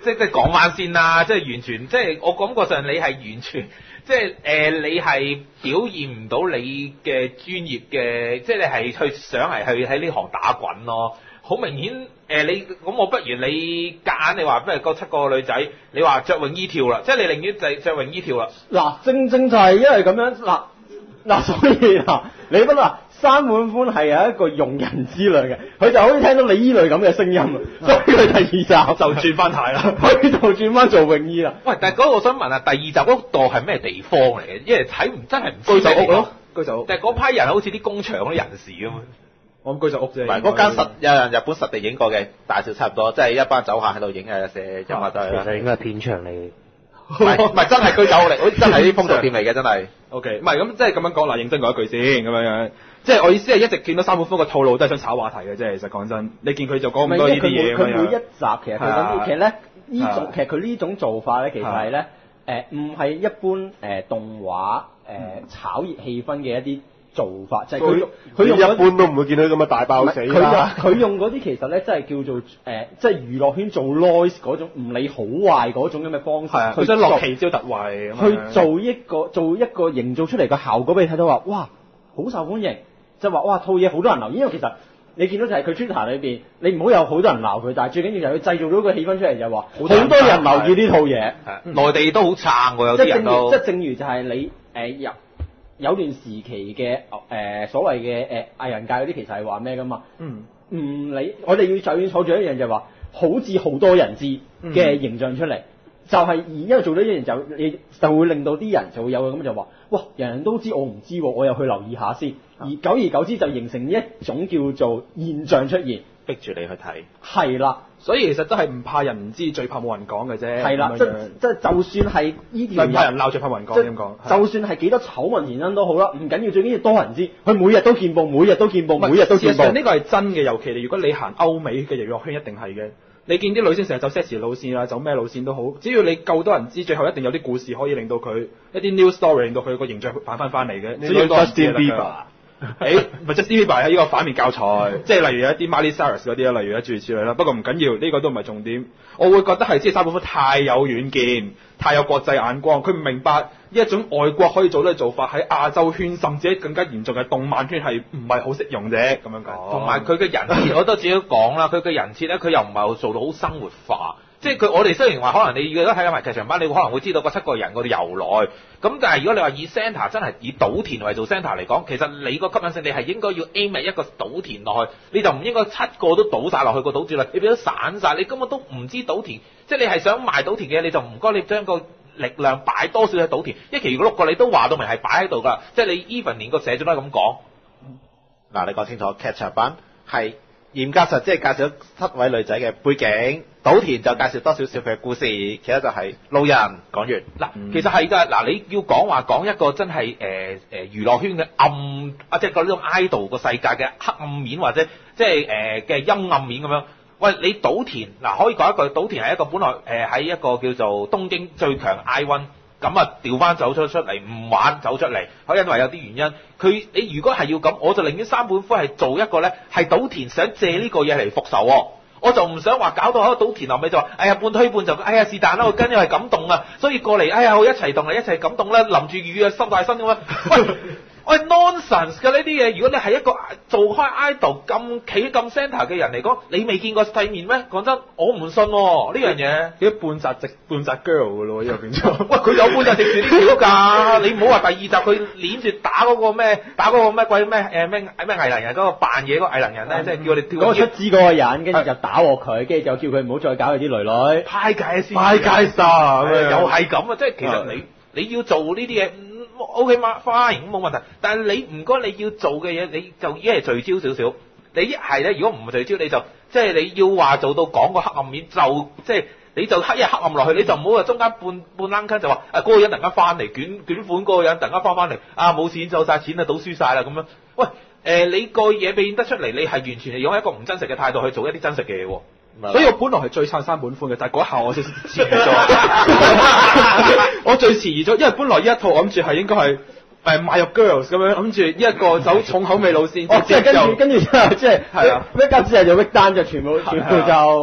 [SPEAKER 3] 即係即係講翻先啦，即係完全即係我感覺上你係完全即係誒、呃、你係表現唔到你嘅專業嘅，即係你係去想係去喺呢行打滾咯。好明顯誒、呃、你咁我不如你夾硬你話不如嗰七個女仔，你話着泳衣跳啦，即係你寧願就着泳衣跳啦。
[SPEAKER 1] 嗱，正正就係因為咁樣嗱嗱，所以嗱，你不嗱。山本寬係有一個用人之類嘅，佢就可以聽到你依類咁嘅聲音，所以佢第二集就轉翻軚啦，佢就轉翻做泳衣啦。
[SPEAKER 3] 喂，但係嗰個我想問下，第二集嗰度係咩地方嚟嘅？因為睇唔真係唔知
[SPEAKER 5] 居酒屋咯，居酒屋。
[SPEAKER 3] 但係嗰批人好似啲工場嗰啲人士咁啊。
[SPEAKER 5] 我諗居酒屋啫。
[SPEAKER 2] 唔係嗰間實有人日本實地影過嘅，大小差唔多，即係一班酒客喺度影嘅，寫音樂都係。
[SPEAKER 4] 其實應該係片場嚟嘅。
[SPEAKER 2] 唔係唔係真係居酒屋嚟，好似真係啲風俗店嚟嘅，真係。
[SPEAKER 5] O K，唔係咁即係咁樣講嗱，認真講一句先咁樣樣。即係我意思係一直見到山本寬個套路都係想炒話題嘅啫，其實講真，你見佢就講咁多呢啲嘢咁樣。
[SPEAKER 1] 佢每一集其實佢咁，其實咧呢種
[SPEAKER 5] 係
[SPEAKER 1] 其實佢呢種做法咧，其實係咧誒唔係一般誒、呃、動畫誒、呃、炒熱氣氛嘅一啲做法，就係、是、佢佢用
[SPEAKER 6] 一般都唔會見到咁嘅大爆死
[SPEAKER 1] 佢
[SPEAKER 6] 啦。
[SPEAKER 1] 用佢用嗰啲其實咧，真係叫做誒、呃，即係娛樂圈做 noise 嗰種唔理好壞嗰種咁嘅方式，
[SPEAKER 5] 佢想落奇招特惠咁樣
[SPEAKER 1] 去做一個做一個營造出嚟嘅效果俾你睇到話，哇，好受歡迎。就話哇套嘢好多人留意，因為其實你見到就係佢 Twitter 裏邊，你唔好有好多人鬧佢，但係最緊要就係佢製造到個氣氛出嚟，就係話好多人留意呢套嘢。
[SPEAKER 3] 內地都好撐喎，有啲人都。
[SPEAKER 1] 即係正如就係你誒、呃、有有段時期嘅誒、呃、所謂嘅誒藝人界嗰啲，其實係話咩噶嘛？嗯，唔理我哋要就要坐住一樣就係話，好似好多人知嘅形象出嚟。嗯就係、是、而因為做咗一樣就你就會令到啲人就會有咁就話，哇！人人都知我唔知，我又去留意下先。而久而久之就形成一種叫做現象出現，
[SPEAKER 2] 逼住你去睇。
[SPEAKER 1] 係啦，
[SPEAKER 5] 所以其實都係唔怕人唔知，最怕冇人講嘅啫。
[SPEAKER 1] 係啦，即即就算係呢條，
[SPEAKER 5] 唔怕人鬧，最怕冇人講咁講。
[SPEAKER 1] 就算係幾多醜聞纏身都好啦，唔緊要，最緊要多人知。佢每日都見報，每日都見報，每日都見報。
[SPEAKER 5] 事實上呢個係真嘅，尤其你如果你行歐美嘅娛樂圈，一定係嘅。你見啲女星成日走 sexy 路線啦，走咩路線都好，只要你夠多人知，最後一定有啲故事可以令到佢一啲 news story 令到佢個形象反翻翻嚟嘅。只要多人知就得㗎。誒，唔係 Justin Bieber 係呢個反面教材，即係例如有一啲 Miley Cyrus 嗰啲啦，例如一諸如此類啦。不過唔緊要，呢、這個都唔係重點。我會覺得係即係山本寬太有遠見，太有國際眼光，佢唔明白呢一種外國可以做到嘅做法喺亞洲圈，甚至更加嚴重嘅動漫圈係唔係好適用啫。咁樣講，
[SPEAKER 3] 同埋佢嘅人設，我都自己講啦。佢嘅人設咧，佢又唔係做到好生活化。即係佢，我哋雖然話可能你如果睇埋劇場版，你可能會知道嗰七個人嗰啲由來。咁但係如果你話以 centre 真係以島田為做 centre 嚟講，其實你個吸引性你係應該要 aim 一個島田落去，你就唔應該七個都倒晒落去個島住啦。你變咗散晒，你根本都唔知島田。即係你係想賣島田嘅，你就唔該你將個力量擺多少喺島田。一期如果六個你都話到明係擺喺度㗎，即係你 even 連個社長都係咁講。
[SPEAKER 2] 嗱，你講清楚，劇場版係嚴格上即係介紹七位女仔嘅背景。島田就介紹多少少佢嘅故事，其他就係路人講完。嗱、
[SPEAKER 3] 嗯，其實係㗎，嗱你要講話講一個真係誒誒娛樂圈嘅暗啊，即係嗰種 idol 個世界嘅黑暗面或者即係誒嘅陰暗面咁樣。喂，你島田嗱可以講一句，島田係一個本來誒喺、呃、一個叫做東京最強 I ONE， 咁啊調翻走出出嚟唔玩走出嚟，佢因為有啲原因，佢你如果係要咁，我就寧願山本寬係做一個咧係島田想借呢個嘢嚟復仇喎。我就唔想話搞到喺島田後尾就話，哎呀半推半就，哎呀是但啦，我跟住係感動啊，所以過嚟，哎呀我一齊動嚟一齊感動啦，淋住雨啊濕大身咁樣，喂喂 nonsense 嘅呢啲嘢，如果你係一個做開 idol 咁企咁 centre 嘅人嚟講，你未見過世面咩？講真，我唔信喎呢樣嘢。
[SPEAKER 5] 幾半澤直半澤 girl 嘅咯，呢個變咗。
[SPEAKER 3] 喂，佢有半澤直住呢條㗎，你唔好話第二集佢攆住打嗰個咩，打嗰個咩鬼咩誒咩咩藝能人嗰個扮嘢嗰個藝能人咧，即係叫我哋跳。嗰個出資嗰個人，跟住就打鑊佢，跟住就叫佢唔好再搞佢啲女女。派界先，
[SPEAKER 5] 派界啥？
[SPEAKER 3] 又係咁啊！即係其實你你要做呢啲嘢。O K 嘛 fine 冇問題，但係你唔該你要做嘅嘢，你就已經係聚焦少少。你一係咧，如果唔聚焦，你就即係你要話做到講個黑暗面，就即係你就黑一黑暗落去，你就唔好話中間半半冷坑就話啊嗰、那個人突然間翻嚟捲捲款，嗰個人突然間翻翻嚟啊冇錢走晒錢啊賭輸晒啦咁樣。喂誒、呃，你個嘢變得出嚟，你係完全係用一個唔真實嘅態度去做一啲真實嘅嘢喎。
[SPEAKER 5] 所以我本來係最撐山本寬嘅，但係嗰一下我先遲疑咗。我最遲疑咗，因為本來呢一套我諗住係應該係誒賣入 girls 咁樣，諗住一個走重口味路線。
[SPEAKER 1] 哦，即係跟住跟住之後即係係啊，咩家之後就 break down 就全部全部就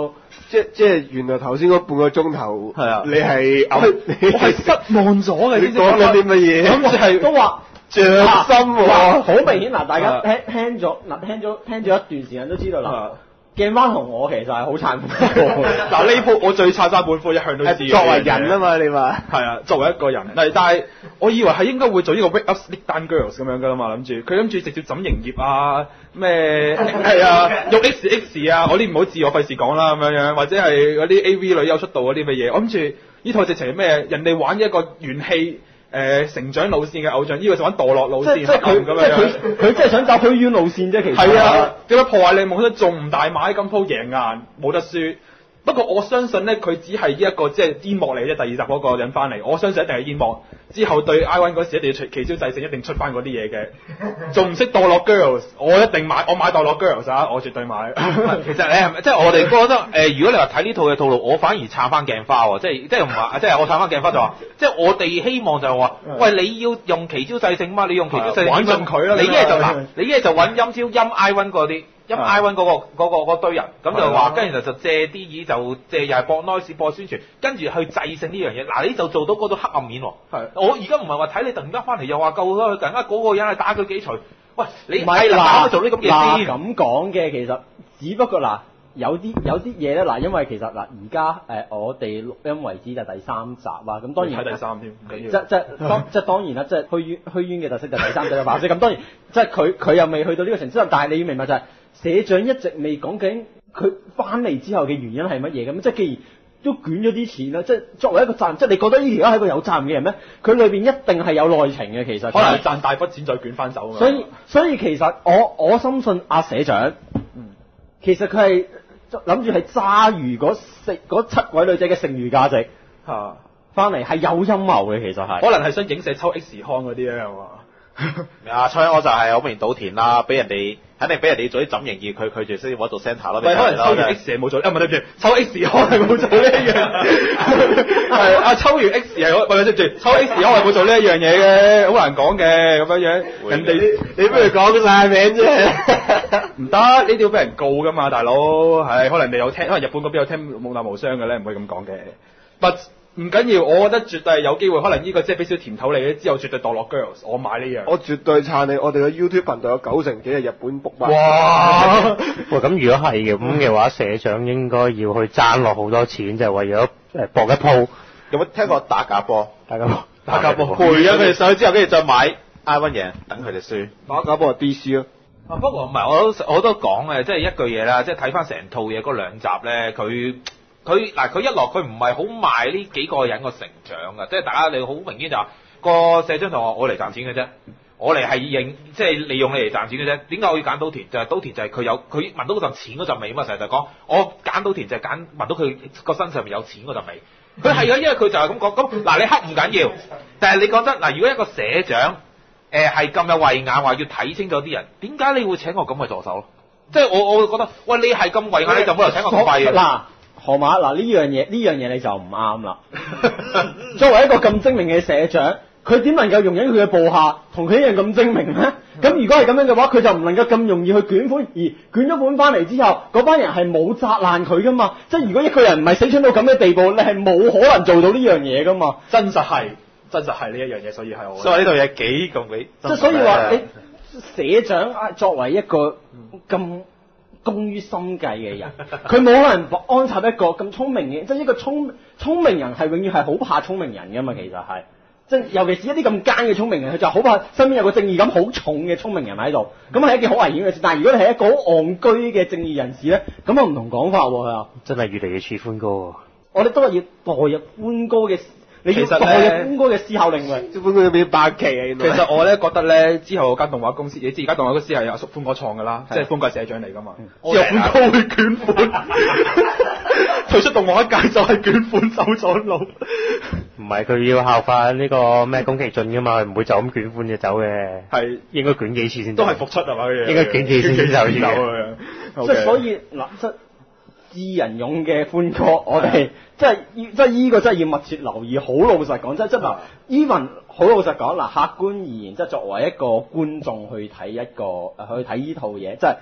[SPEAKER 6] 即即係原來頭先嗰半個鐘頭，
[SPEAKER 2] 係啊
[SPEAKER 6] 你係
[SPEAKER 5] 我係我係失望咗嘅，
[SPEAKER 6] 你講緊啲乜嘢？
[SPEAKER 5] 咁就係
[SPEAKER 1] 都話
[SPEAKER 6] 着心喎，
[SPEAKER 1] 好明顯嗱，大家
[SPEAKER 5] 啊
[SPEAKER 1] 聽聽咗嗱聽咗聽咗一段時間都知道啦
[SPEAKER 5] 啊。
[SPEAKER 1] 鏡翻同我其實係好殘酷。
[SPEAKER 5] 嗱呢鋪我最撐山本科一向都知嘅。
[SPEAKER 6] 作為人啊嘛，你話
[SPEAKER 5] 係啊，作為一個人，但但係我以為係應該會做呢個 Wake Up Sleep Down Girls 咁樣噶啦嘛，諗住佢諗住直接整營業啊，咩係啊，用 X X 啊，我啲唔好自我費事講啦咁樣樣，或者係嗰啲 A V 女優出道嗰啲乜嘢，我諗住呢套直情係咩？人哋玩一個元氣。誒、呃、成長路線嘅偶像，呢、這個就玩墮落路線，
[SPEAKER 1] 即係佢
[SPEAKER 5] 咁樣樣。
[SPEAKER 1] 佢佢即係想走虛淵路線啫，其實。
[SPEAKER 5] 係啊，點解破壞你夢想仲唔大買金鋪贏硬，冇得輸。不過我相信咧，佢只係一個即係煙幕嚟啫。第二集嗰個引翻嚟，我相信一定係煙幕。之後對 I One 嗰時一定要出奇招制勝，一定出翻嗰啲嘢嘅。仲唔識墮落 Girls？我一定買，我買墮落 Girls 啊！我絕對買。
[SPEAKER 3] 其實你係咪即係我哋覺得誒、呃？如果你話睇呢套嘅套路，我反而撐翻鏡花喎，即係即係唔係即係我撐翻鏡花就話，即係我哋希望就係話，喂你要用奇招制勝嘛？你用奇招制勝
[SPEAKER 5] 玩盡佢啦！
[SPEAKER 3] 你一係就嗱，你一係就揾陰招陰 I One 嗰啲。陰 I One 嗰個嗰、嗰個嗰堆人，咁就話跟住就就借啲嘢就借又係播 noise 播宣傳，跟住去制勝呢樣嘢。嗱你就做到嗰度黑暗面喎。
[SPEAKER 5] 係，
[SPEAKER 3] 我而家唔係話睇你突然間翻嚟又話救咗佢，突然間嗰個人係打佢幾錘。喂，你
[SPEAKER 1] 唔係
[SPEAKER 3] 嗱做呢咁嘢
[SPEAKER 1] 嗱
[SPEAKER 3] 先。
[SPEAKER 1] 咁講嘅其實，只不過嗱有啲有啲嘢咧嗱，因為其實嗱而家誒我哋錄音為止就第三集啦，咁當然
[SPEAKER 5] 睇第三添，唔緊
[SPEAKER 1] 即
[SPEAKER 5] 要。
[SPEAKER 1] 即當即當然啦，即虛淵虛淵嘅特色就第三集嘅白色。咁當然即佢佢又未去到呢個程度，但係你要明白就係、是、社長一直未講緊佢翻嚟之後嘅原因係乜嘢咁，即既然都捲咗啲錢啦，即作為一個責任，即你覺得呢條友係一個有責任嘅人咩？佢裏邊一定係有內情嘅，其實
[SPEAKER 5] 可能係賺大筆錢再捲翻走啊嘛。
[SPEAKER 1] 所以所以其實我我深信阿社長，
[SPEAKER 5] 嗯，
[SPEAKER 1] 其實佢係諗住係揸魚嗰四嗰七位女仔嘅剩餘價值
[SPEAKER 5] 嚇，
[SPEAKER 1] 翻嚟係有陰謀嘅，其實係
[SPEAKER 5] 可能係想影射抽 X 康嗰啲咧，係嘛？
[SPEAKER 2] 啊，初一我就係好明顯賭田啦，俾人哋肯定俾人哋做啲整形業，佢拒絕先揾做 centre 咯。
[SPEAKER 5] 唔係可能抽完 X 係冇做，啊唔係對唔住，抽 X 康係冇做呢一樣，係啊抽完 X 係我，唔係對唔住，抽 X 康係冇做呢一樣嘢嘅，好難講嘅咁樣樣。人哋
[SPEAKER 6] 你不如講晒名啫。
[SPEAKER 5] 唔得，呢啲要俾人告噶嘛，大佬。係可能你有聽，可能日本嗰邊有聽無難無傷嘅咧，唔可以咁講嘅。But 唔緊要，我覺得絕對係有機會，可能呢個即係俾少甜頭你嘅，之後絕對墮落 girls，我買呢樣。
[SPEAKER 6] 我絕對撐你，我哋嘅 YouTube 頻道有九成幾係日本 book 版。
[SPEAKER 1] 哇！
[SPEAKER 4] 喂，咁如果係嘅咁嘅話，社長應該要去爭落好多錢，就係為咗誒搏一鋪。
[SPEAKER 2] 有冇聽過打假波？
[SPEAKER 4] 大家
[SPEAKER 2] 打假波，賠咗佢哋上去之後，跟住再買 I One 贏，等佢哋輸。
[SPEAKER 6] 打假波係 D C 咯。
[SPEAKER 3] 啊，不過唔係，我都我都講嘅，即係一句嘢啦，即係睇翻成套嘢嗰兩集咧，佢佢嗱佢一落佢唔係好賣呢幾個人個成長㗎，即係大家你好明顯就話個社長同我我嚟賺錢嘅啫，我嚟係認即係利用你嚟賺錢嘅啫。點解我要揀島田？就係、是、島田就係佢有佢聞到嗰陣錢嗰陣味嘛，成日就講我揀島田就係揀聞到佢個身上面有錢嗰陣味。佢係啊，因為佢就係咁講。咁嗱你黑唔緊要，但係你講真嗱，如果一個社長誒係咁有慧眼，話要睇清楚啲人，點解你會請我咁嘅助手？即係我我會覺得，喂你係咁慧眼，你就冇嚟請我咁快嘅。
[SPEAKER 1] 嗱，河馬嗱呢樣嘢呢樣嘢你就唔啱啦。作為一個咁精明嘅社長，佢點能夠容忍佢嘅部下同佢一樣咁精明咧？咁如果係咁樣嘅話，佢就唔能夠咁容易去捲款，而捲咗款翻嚟之後，嗰班人係冇砸爛佢噶嘛。即係如果一個人唔係死蠢到咁嘅地步，你係冇可能做到呢樣嘢噶嘛。
[SPEAKER 5] 真實係真實係呢一樣嘢，所以係我。
[SPEAKER 2] 所以呢套嘢幾咁幾。
[SPEAKER 1] 即係所以話你社長啊，作為一個咁工於心計嘅人，佢冇可能安插一個咁聰明嘅，即係一個聰聰明人係永遠係好怕聰明人噶嘛。其實係。即係尤其是一啲咁奸嘅聰明人，佢就好怕身邊有個正義感好重嘅聰明人喺度，咁係一件好危險嘅事。但係如果你係一個好戇居嘅正義人士咧，咁啊唔同講法喎，係
[SPEAKER 4] 真係越嚟越似歡哥喎。
[SPEAKER 1] 我哋都係要代入歡哥嘅，你要
[SPEAKER 5] 其實
[SPEAKER 1] 代入歡哥嘅思考領域。
[SPEAKER 6] 歡哥要變八期啊！原來
[SPEAKER 5] 其實我咧覺得咧，之後間動畫公司，你知而家動畫公司係阿叔歡哥創㗎啦，即係歡哥係社長嚟㗎嘛。之後歡哥會捲款，退出動畫界就係捲款走咗路。
[SPEAKER 4] 唔係佢要效法呢個咩宮崎駿噶嘛，唔會就咁捲款就走嘅。
[SPEAKER 5] 係
[SPEAKER 4] 應該捲幾次先走。
[SPEAKER 5] 都係復出係嘛？
[SPEAKER 4] 應該捲幾次先走
[SPEAKER 5] 走
[SPEAKER 4] 嘅。
[SPEAKER 5] 即
[SPEAKER 1] 係所以嗱，即係智人勇嘅歡哥，我哋即係即係依個真係要密切留意。好老實講，即係即係嗱，even 好老實講嗱，客觀而言，即係作為一個觀眾去睇一個誒去睇依套嘢，即係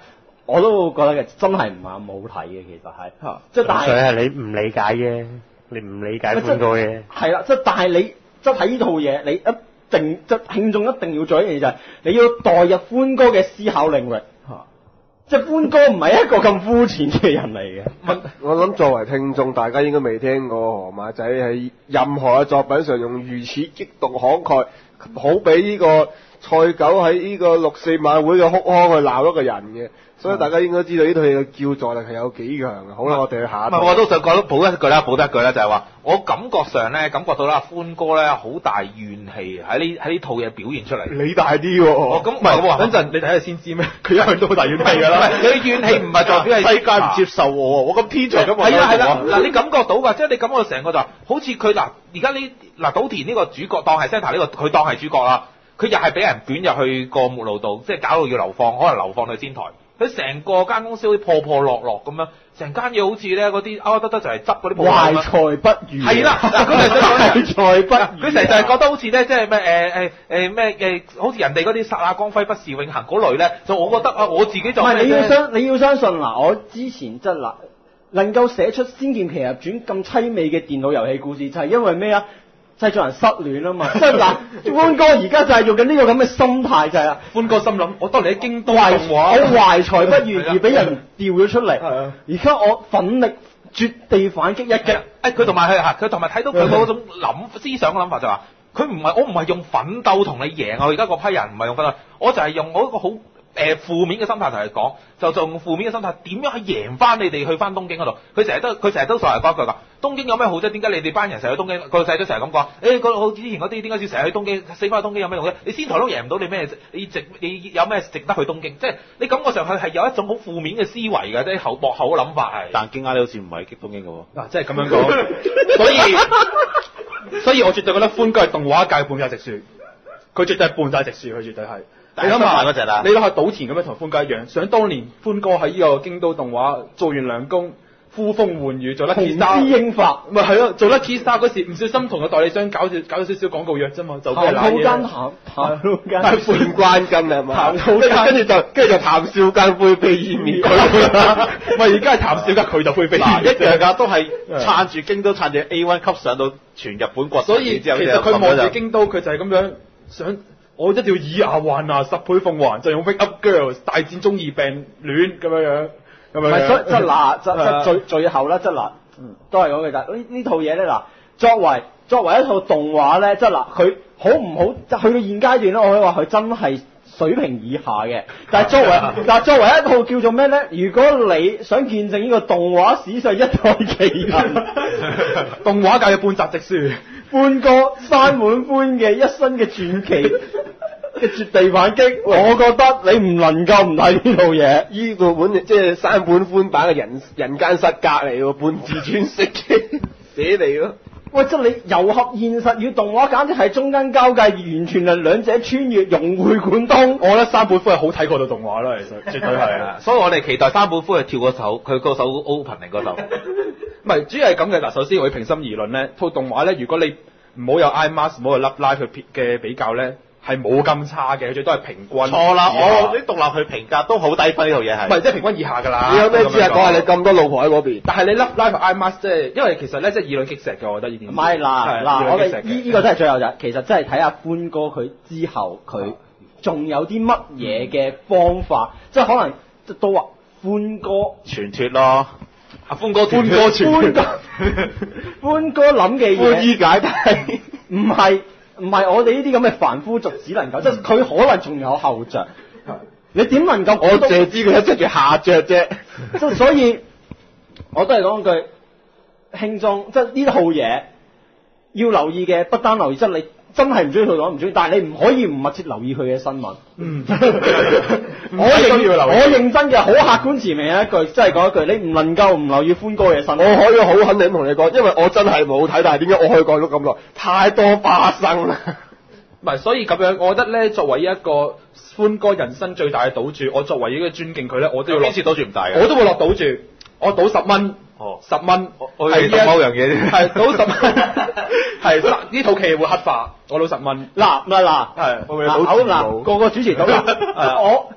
[SPEAKER 1] 我都覺得嘅真係唔係咁好睇嘅，其實係，
[SPEAKER 6] 嚇
[SPEAKER 1] 即係但
[SPEAKER 4] 所以
[SPEAKER 1] 係
[SPEAKER 4] 係你唔理解啫，你唔理解歡哥嘅。
[SPEAKER 1] 係啦，即係但係你即係睇呢套嘢，你一定即係聽眾一定要做一樣嘢就係你要代入歡哥嘅思考領域。即係歡哥唔係一個咁膚淺嘅人嚟嘅。
[SPEAKER 6] 我諗作為聽眾，大家應該未聽過河馬仔喺任何嘅作品上用如此激動慷慨，好比呢個賽狗喺呢個六四晚會嘅哭腔去鬧一個人嘅。所以大家應該知道呢套嘢嘅叫座力係有幾強嘅。好啦，我哋去下一套。
[SPEAKER 3] 唔係，我都想講補一句啦，補得一句啦，就係話我感覺上咧，感覺到啦，歡哥咧好大怨氣喺呢喺呢套嘢表現出嚟。
[SPEAKER 6] 你大啲喎。
[SPEAKER 3] 哦，咁唔
[SPEAKER 5] 唔係，
[SPEAKER 3] 係
[SPEAKER 5] 等陣你睇下先知咩？佢一向都好大怨氣㗎啦。
[SPEAKER 3] 佢怨氣唔係代表係
[SPEAKER 2] 世界唔接受我，我咁天才咁
[SPEAKER 3] 係啦係啦，嗱你感覺到㗎，即係你感覺到成個就好似佢嗱，而家呢嗱島田呢個主角當係 Santa 呢個，佢當係主角啦，佢又係俾人捲入去個木路度，即係搞到要流放，可能流放去仙台。佢成個間公司好似破破落落咁樣，成間嘢好似咧嗰啲啊得得就係執嗰啲鋪
[SPEAKER 1] 懷才不遇。
[SPEAKER 3] 係啦，嗱佢就想
[SPEAKER 1] 懷才不遇。
[SPEAKER 3] 佢成日就係覺得好似咧，即係咩誒誒誒咩誒，好似人哋嗰啲剎那光輝不是永恆嗰類咧，就我覺得啊，我自己就
[SPEAKER 1] 唔係你要相你要相信嗱，我之前即係嗱，能夠寫出《仙劍奇俠傳》咁凄美嘅電腦遊戲故事，就係因為咩啊？製作人失戀啊嘛，即係嗱，歡哥而家就係用緊呢個咁嘅心態，就係啊，
[SPEAKER 5] 歡哥心諗，我當你喺京都
[SPEAKER 1] 懷
[SPEAKER 5] 動畫，
[SPEAKER 1] 我懷才不遇而俾人調咗出嚟，
[SPEAKER 5] 係啊
[SPEAKER 1] 而家我奮力絕地反擊一擊。
[SPEAKER 3] 誒佢同埋係佢同埋睇到佢嗰種諗思想嘅諗法就話，佢唔係我唔係用奮鬥同你贏啊！而家嗰批人唔係用奮鬥，我就係用我一個好誒、呃、負面嘅心態同你講，就就用負面嘅心態點樣去贏翻你哋去翻東京嗰度。佢成日都佢成日都成日講句㗎，東京有咩好啫？點解你哋班人成日去東京？個仔都成日咁講，誒個好之前嗰啲點解要成日去東京？死翻去東京有咩用啫？你仙台都贏唔到你咩？你值你有咩值得去東京？即係你感覺上去係有一種好負面嘅思維嘅，即係後幕後嘅諗法係。
[SPEAKER 2] 但驚訝你好似唔係激東京嘅喎。
[SPEAKER 5] 嗱，即係咁樣講，所以所以我絕對覺得歡哥係動畫界半澤直樹，佢絕對係半澤直樹，佢絕對係。你諗下
[SPEAKER 2] 嗰隻啦，
[SPEAKER 5] 你諗下島田咁樣同歡哥一樣，想當年歡哥喺呢個京都動畫做完良工，呼風喚雨做 Lucky
[SPEAKER 1] 紅
[SPEAKER 5] Star，
[SPEAKER 1] 之英法，
[SPEAKER 5] 咪係咯，做 Lucky Star 嗰時唔小心同個代理商搞咗搞咗少少廣告約啫嘛，就俾人
[SPEAKER 1] 談吐間
[SPEAKER 5] 揦嘢。
[SPEAKER 1] 談談吐間，
[SPEAKER 6] 但係半關根係嘛？
[SPEAKER 5] 談吐間
[SPEAKER 6] 跟住就跟住就談笑間灰飛煙滅佢。
[SPEAKER 5] 唔係而家係談笑㗎，佢就會飛
[SPEAKER 2] 嗱一樣㗎，都係撐住京都撐住 A 一級上到全日本國，
[SPEAKER 5] 所以其實佢望住京都，佢就係咁樣想，我一定要以牙還牙，十倍奉還，就用 Wake Up Girls 大戰中二病戀咁樣樣，咁樣樣。
[SPEAKER 1] 唔係，所以即係嗱，即
[SPEAKER 5] 係啊
[SPEAKER 1] 即最最後咧，即係嗱，嗯，都係講嘅，但係呢呢套嘢咧嗱，作為作為一套動畫咧，即係嗱，佢好唔好？即係去到現階段咧，我可以話佢真係水平以下嘅。但係作為嗱，作為一套叫做咩咧？如果你想見證呢個動畫史上一代奇人，
[SPEAKER 5] 動畫界嘅半澤直樹，
[SPEAKER 1] 歡哥山本歡嘅一生嘅傳奇嘅絕地反擊，我覺得你唔能夠唔睇呢套嘢。
[SPEAKER 6] 呢個本即係山本寬版嘅人人間失格嚟喎，半自傳式嘅寫嚟咯。
[SPEAKER 1] 喂，即係你糅合現實與動畫，簡直係中間交界，完全係兩者穿越，融會貫通。
[SPEAKER 5] 我覺得山本寬係好睇過套動畫啦，其實絕對係啊。
[SPEAKER 3] 所以我哋期待山本寬去跳嗰首，佢嗰首 opening 嗰首。
[SPEAKER 5] 唔係，主要係咁嘅嗱。首先我要平心而論咧，套動畫咧，如果你唔好有 IMAX，唔好有 Love Live 去嘅比較咧，係冇咁差嘅，佢最多係平均。
[SPEAKER 2] 錯啦，
[SPEAKER 5] 以下
[SPEAKER 2] 我啲獨立去評價都好低分呢套嘢係。
[SPEAKER 5] 唔係即係平均以下㗎啦。
[SPEAKER 6] 你有咩資格講下你咁多老婆喺嗰邊？
[SPEAKER 5] 但係你 Love Live 同 IMAX 即係，因為其實咧即係以卵擊石嘅，我覺得呢啲。
[SPEAKER 1] 唔係嗱
[SPEAKER 5] 係
[SPEAKER 1] 嗱，我哋
[SPEAKER 5] 以卵擊石嘅
[SPEAKER 1] 呢呢個真係最後就係，其實真係睇下歡哥佢之後佢仲有啲乜嘢嘅方法，即係可能即係都話歡哥。
[SPEAKER 2] 傳脱咯，
[SPEAKER 3] 阿歡哥
[SPEAKER 5] 歡哥傳
[SPEAKER 1] 歡哥歡哥諗嘅嘢，
[SPEAKER 6] 寬衣解帶。
[SPEAKER 1] 唔係唔係我哋呢啲咁嘅凡夫俗子能夠，即係佢可能仲有後着。你點能夠？
[SPEAKER 6] 我淨係知佢一着住下着啫。
[SPEAKER 1] 即係所以，我都係講句，輕中即係呢套嘢要留意嘅，不單留意，即係你真係唔中意佢講唔中意，但係你唔可以唔密切留意佢嘅新聞。
[SPEAKER 5] 嗯，
[SPEAKER 1] 我認我認真嘅，好客觀持平一句，真係講一句，你唔能夠唔留意歡哥嘅新聞。
[SPEAKER 6] 我可以好肯定同你講，因為我真係冇睇，但係點解我可以講咗咁耐？太多花生啦。
[SPEAKER 5] 唔係，所以咁樣，我覺得咧，作為一個歡哥人生最大嘅賭注，我作為一個尊敬佢咧，我都要落
[SPEAKER 2] 邊次賭注唔大嘅？
[SPEAKER 5] 我都會落賭注，我賭十蚊。
[SPEAKER 2] 哦，
[SPEAKER 5] 十蚊，
[SPEAKER 2] 我係賭某樣嘢啫。
[SPEAKER 5] 係賭十蚊，係呢套劇會黑化，我賭十蚊。
[SPEAKER 1] 嗱嗱嗱，
[SPEAKER 5] 係
[SPEAKER 1] 嗱好嗱，個個主持賭啦。我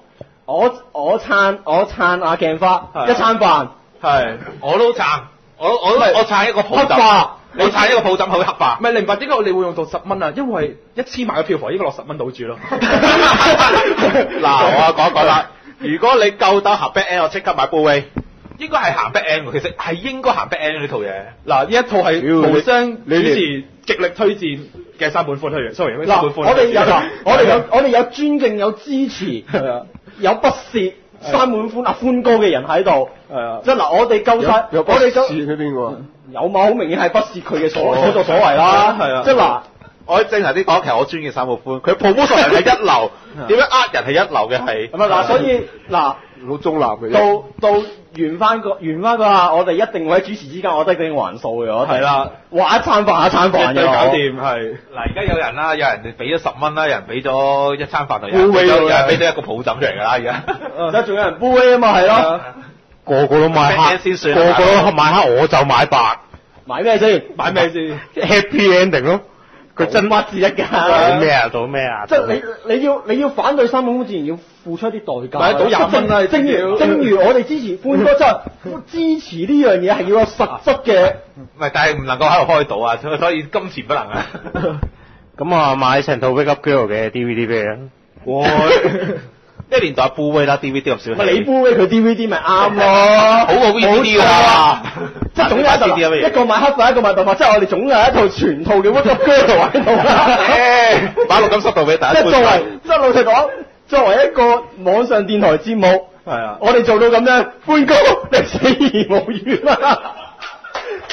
[SPEAKER 1] 我我撐我撐阿鏡花
[SPEAKER 5] 係
[SPEAKER 1] 一餐飯，
[SPEAKER 5] 係。
[SPEAKER 3] 我都撐，我我
[SPEAKER 5] 喂
[SPEAKER 3] 我撐一個抱枕，
[SPEAKER 1] 黑化
[SPEAKER 3] 我撐一個抱枕好黑化
[SPEAKER 5] 唔。係零八點解你會用到十蚊啊？因為一千萬嘅票房應該落十蚊賭住咯。
[SPEAKER 2] 嗱，我講一講啦。如果你夠膽行 back end，我即刻買 Blu-ray。
[SPEAKER 3] 應該係行 back end 喎，其實係應該行 back end 呢套嘢。
[SPEAKER 5] 嗱，呢一套係
[SPEAKER 6] 屌
[SPEAKER 5] 無雙主
[SPEAKER 6] 你
[SPEAKER 5] 持極力推薦嘅三本歡推嘅，sorry，
[SPEAKER 1] 嗱，
[SPEAKER 5] 三本歡。
[SPEAKER 1] 我哋有嗱，我哋有我哋有尊敬有支持，
[SPEAKER 5] 係啊
[SPEAKER 1] 有不屑三滿歡啊歡哥嘅人喺度，
[SPEAKER 5] 係啊
[SPEAKER 1] 即係嗱，我哋夠晒，
[SPEAKER 6] 有
[SPEAKER 1] 我哋就
[SPEAKER 6] 線喺邊個啊？
[SPEAKER 1] 有嘛，好明顯係不屑佢嘅所所作所為啦，
[SPEAKER 5] 係啊
[SPEAKER 1] 即係嗱。
[SPEAKER 2] 我正頭啲講，其實我專嘅三部歡，佢 promotion 係一流，點樣呃人係一流嘅係。
[SPEAKER 1] 咁啊嗱，所以嗱，
[SPEAKER 6] 好中立嘅啫。
[SPEAKER 1] 到到完翻個完翻個下，我哋一定會喺主持之間，我覺得一定還數嘅，我哋
[SPEAKER 5] 係啦，
[SPEAKER 1] 話一餐飯一餐飯嘅，
[SPEAKER 5] 絕對搞掂係。
[SPEAKER 3] 嗱，而家有人啦，有人俾咗十蚊啦，有人俾咗一餐飯同有人
[SPEAKER 5] Blu-ray
[SPEAKER 3] 俾咗有
[SPEAKER 5] 喎
[SPEAKER 3] 人俾咗一個抱枕出嚟㗎啦，而家。
[SPEAKER 1] 而家仲有人杯啊嘛，係咯，
[SPEAKER 4] 個個都買黑，
[SPEAKER 2] 先算
[SPEAKER 4] 個個都買黑，我就買白
[SPEAKER 1] 買咩先？
[SPEAKER 5] 買咩先？
[SPEAKER 4] ，happy ending 咯。
[SPEAKER 1] 佢真屈字一
[SPEAKER 4] 做
[SPEAKER 1] 㗎。
[SPEAKER 4] 咩啊？做咩啊？
[SPEAKER 1] 即係你你要你要反對三本歡，自然要付出一啲代價。
[SPEAKER 5] 買到廿蚊啦
[SPEAKER 1] 正
[SPEAKER 5] 你知唔知
[SPEAKER 1] 如正如我哋支持歡哥，真係支持呢樣嘢係要有實質嘅。
[SPEAKER 3] 唔係，但係唔能夠喺度開賭啊，所以所以金錢不能啊。
[SPEAKER 4] 咁啊，買成套 Wake Up Girl 嘅 D V D 俾你啊！
[SPEAKER 5] 哇！
[SPEAKER 2] 呢個年代 Blu-ray 啦，D V D 咁少。
[SPEAKER 1] 咪你杯佢 D V D 咪啱咯，
[SPEAKER 3] 好過 V C D 㗎啦。
[SPEAKER 1] 即係總有一
[SPEAKER 2] 買 V C D 啊不如
[SPEAKER 1] 個一個買黑白，一個買白髮，即係我哋總有一套全套嘅 Wake Up Girl 喺度啦。
[SPEAKER 2] 誒，擺錄音室度俾大家觀賞。
[SPEAKER 1] 即係作為，即係老實講，作為一個網上電台節目，
[SPEAKER 5] 係啊
[SPEAKER 1] 我哋做到咁樣，歡哥你死而無怨啦。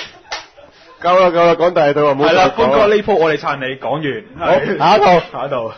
[SPEAKER 6] 夠啦夠啦，講第二套啊！唔好
[SPEAKER 5] 係啦，
[SPEAKER 6] 再講
[SPEAKER 5] 歡哥呢鋪我哋撐你，講完。
[SPEAKER 1] 好
[SPEAKER 5] 係
[SPEAKER 1] 下一套
[SPEAKER 5] 下一套。